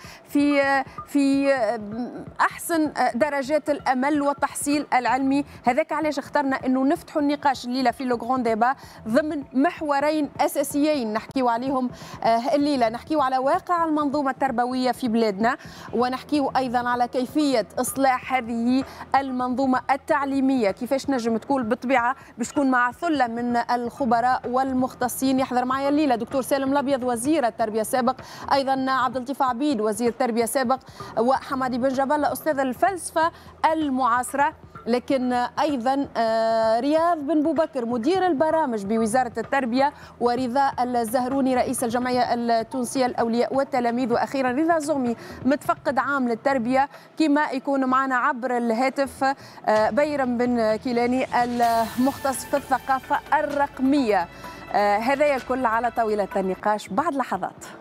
Speaker 1: في احسن درجات الامل والتحصيل العلمي. هذاك علاش اخترنا انه نفتحوا النقاش الليله في لو غران ديبا ضمن محورين اساسيين نحكيو عليهم الليله. نحكيو على واقع المنظومه التربويه في بلادنا، ونحكيو ايضا على كيفيه اصلاح هذه المنظومه التعليميه، كيفاش نجم تكون بالطبيعه باش تكون مع ثله من الخبراء والمختصين. يحضر معي الليله دكتور سالم الابيض وزير التربيه السابق، ايضا عبد اللطيف عبيد وزير التربيه السابق، وحمادي بن جبل استاذ الفلسفه المعاصره، لكن ايضا رياض بن بوبكر مدير البرامج بوزاره التربيه، ورضا الزهروني رئيس الجمعيه التونسيه الاولياء والتلاميذ، واخيرا رضا زغمي متفقد عام للتربيه. كما يكون معنا عبر الهاتف بيرم بن كيلاني المختص في الثقافه الرقميه. هذا الكل على طاوله النقاش بعد لحظات.